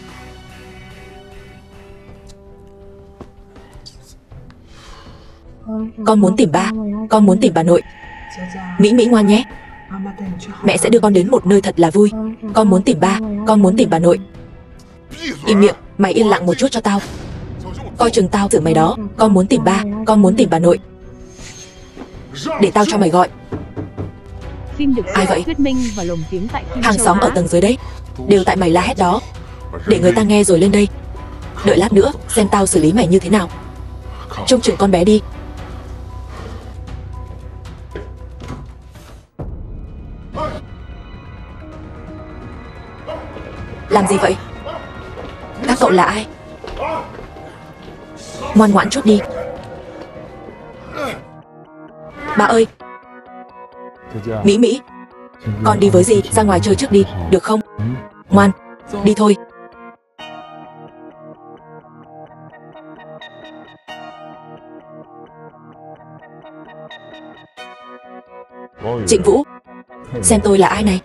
Con muốn tìm ba, con muốn tìm bà nội. Mỹ Mỹ ngoan nhé. Mẹ sẽ đưa con đến một nơi thật là vui. Con muốn tìm ba, con muốn tìm bà nội. Im miệng, mày yên lặng một chút cho tao. Coi chừng tao xử mày đó. Con muốn tìm ba, con muốn tìm bà nội. Để tao cho mày gọi. Phim được Ai vậy? thuyết minh và lồng tiếng tại phim Hàng châu xóm Á. ở tầng dưới đấy. Đều tại mày la hét đó. Để người ta nghe rồi lên đây. Đợi lát nữa, xem tao xử lý mày như thế nào. Trông chừng con bé đi. Làm gì vậy? Các cậu là ai? Ngoan ngoãn chút đi. Bà ơi, Mỹ Mỹ, con đi với dì ra ngoài chơi trước đi, được không? Ngoan, đi thôi. Trịnh Vũ, xem tôi là ai này?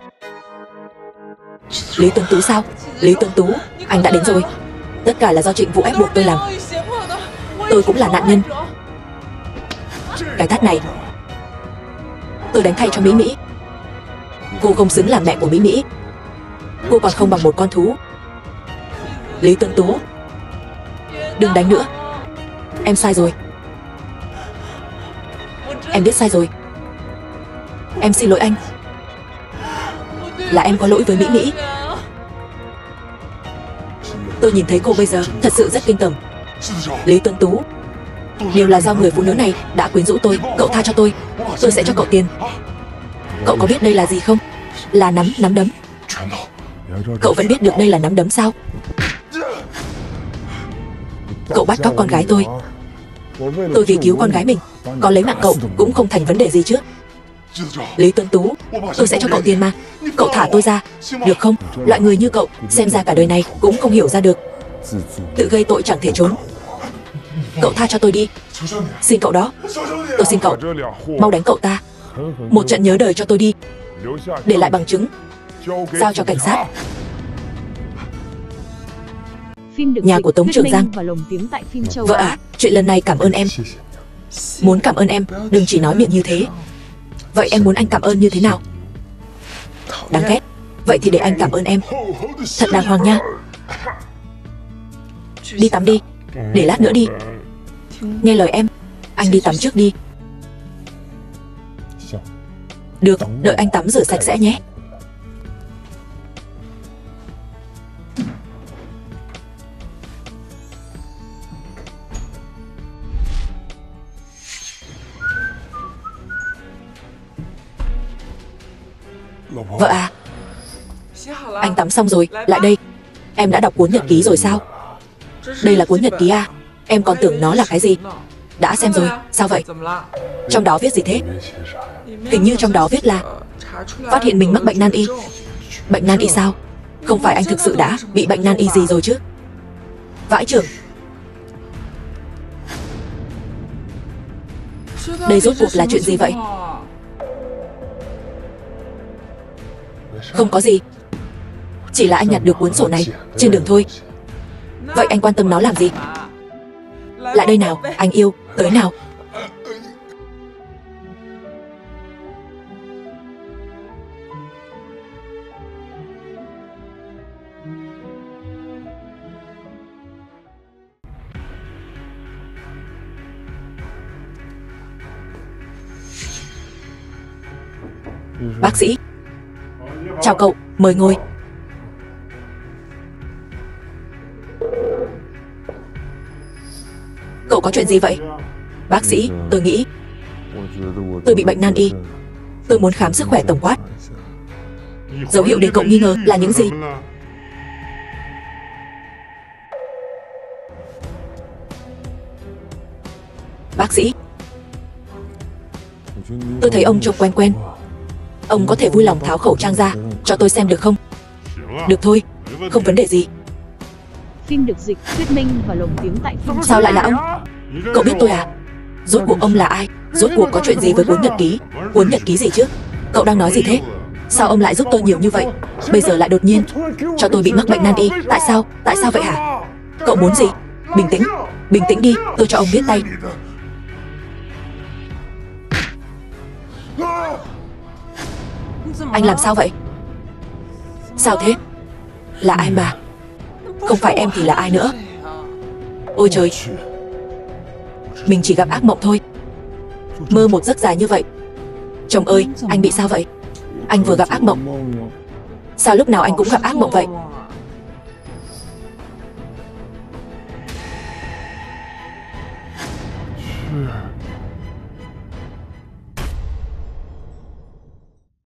Lý Tuấn Tú sao? Lý Tuấn Tú, anh đã đến rồi. Tất cả là do Trịnh Vũ ép buộc tôi làm. Tôi cũng là nạn nhân. Cái tát này tôi đánh thay cho Mỹ Mỹ. Cô không xứng làm mẹ của Mỹ Mỹ. Cô còn không bằng một con thú. Lý Tuấn Tú, đừng đánh nữa. Em sai rồi. Em biết sai rồi. Em xin lỗi anh. Là em có lỗi với Mỹ Mỹ. Tôi nhìn thấy cô bây giờ thật sự rất kinh tởm. Lý Tuấn Tú, đều là do người phụ nữ này đã quyến rũ tôi. Cậu tha cho tôi, tôi sẽ cho cậu tiền. Cậu có biết đây là gì không? Là nắm, nắm đấm. Cậu vẫn biết được đây là nắm đấm sao? Cậu bắt cóc con gái tôi. Tôi vì cứu con gái mình, có lấy mạng cậu cũng không thành vấn đề gì chứ. Lý Tuấn Tú, tôi sẽ cho cậu tiền mà. Cậu thả tôi ra, được không? Loại người như cậu, xem ra cả đời này cũng không hiểu ra được. Tự gây tội chẳng thể trốn. Cậu tha cho tôi đi. Xin cậu đó. Tôi xin cậu, mau đánh cậu ta. Một trận nhớ đời cho tôi đi. Để lại bằng chứng, giao cho cảnh sát. Phim được Nhà dịch, của Tống thuyết Trường minh Giang. và lồng tiếng tại phim châu Vợ Á. à, chuyện lần này cảm ơn em. Muốn cảm ơn em, đừng chỉ nói miệng như thế. Vậy em muốn anh cảm ơn như thế nào? Đáng ghét. Vậy thì để anh cảm ơn em. Thật đàng hoàng nha. Đi tắm đi. Để lát nữa đi. Nghe lời em. Anh đi tắm trước đi. Được, đợi anh tắm rửa sạch sẽ nhé. Vợ à, anh tắm xong rồi, lại đây. Em đã đọc cuốn nhật ký rồi sao? Đây là cuốn nhật ký à? Em còn tưởng nó là cái gì. Đã xem rồi, sao vậy? Trong đó viết gì thế? Hình như trong đó viết là phát hiện mình mắc bệnh nan y. Bệnh nan y sao? Không phải anh thực sự đã bị bệnh nan y gì rồi chứ? Vãi chưởng. Đây rốt cuộc là chuyện gì vậy? Không có gì. Chỉ là anh nhặt được cuốn sổ này trên đường thôi. Vậy anh quan tâm nó làm gì? Lại đây nào, anh yêu, tới nào. Bác sĩ. Chào cậu, mời ngồi. Cậu có chuyện gì vậy? Bác sĩ, tôi nghĩ tôi bị bệnh nan y. Tôi muốn khám sức khỏe tổng quát. Dấu hiệu để cậu nghi ngờ là những gì? Bác sĩ, tôi thấy ông trông quen quen. Ông có thể vui lòng tháo khẩu trang ra cho tôi xem được không? Được thôi, Không vấn đề gì. Phim được dịch, thuyết minh và lồng tiếng tại phim. Sao lại là ông? Cậu biết tôi à? Rốt cuộc ông là ai? Rốt cuộc có chuyện gì với cuốn nhật ký? Cuốn nhật ký gì chứ? Cậu đang nói gì thế? Sao ông lại giúp tôi nhiều như vậy? Bây giờ lại đột nhiên cho tôi bị mắc bệnh nan y. Tại sao? Tại sao vậy hả? Cậu muốn gì? Bình tĩnh, bình tĩnh đi, tôi cho ông biết tay. Anh làm sao vậy? Sao thế? Là ai mà? Không phải em thì là ai nữa? Ôi trời, mình chỉ gặp ác mộng thôi. Mơ một giấc dài như vậy. Chồng ơi, anh bị sao vậy? Anh vừa gặp ác mộng. Sao lúc nào anh cũng gặp ác mộng vậy?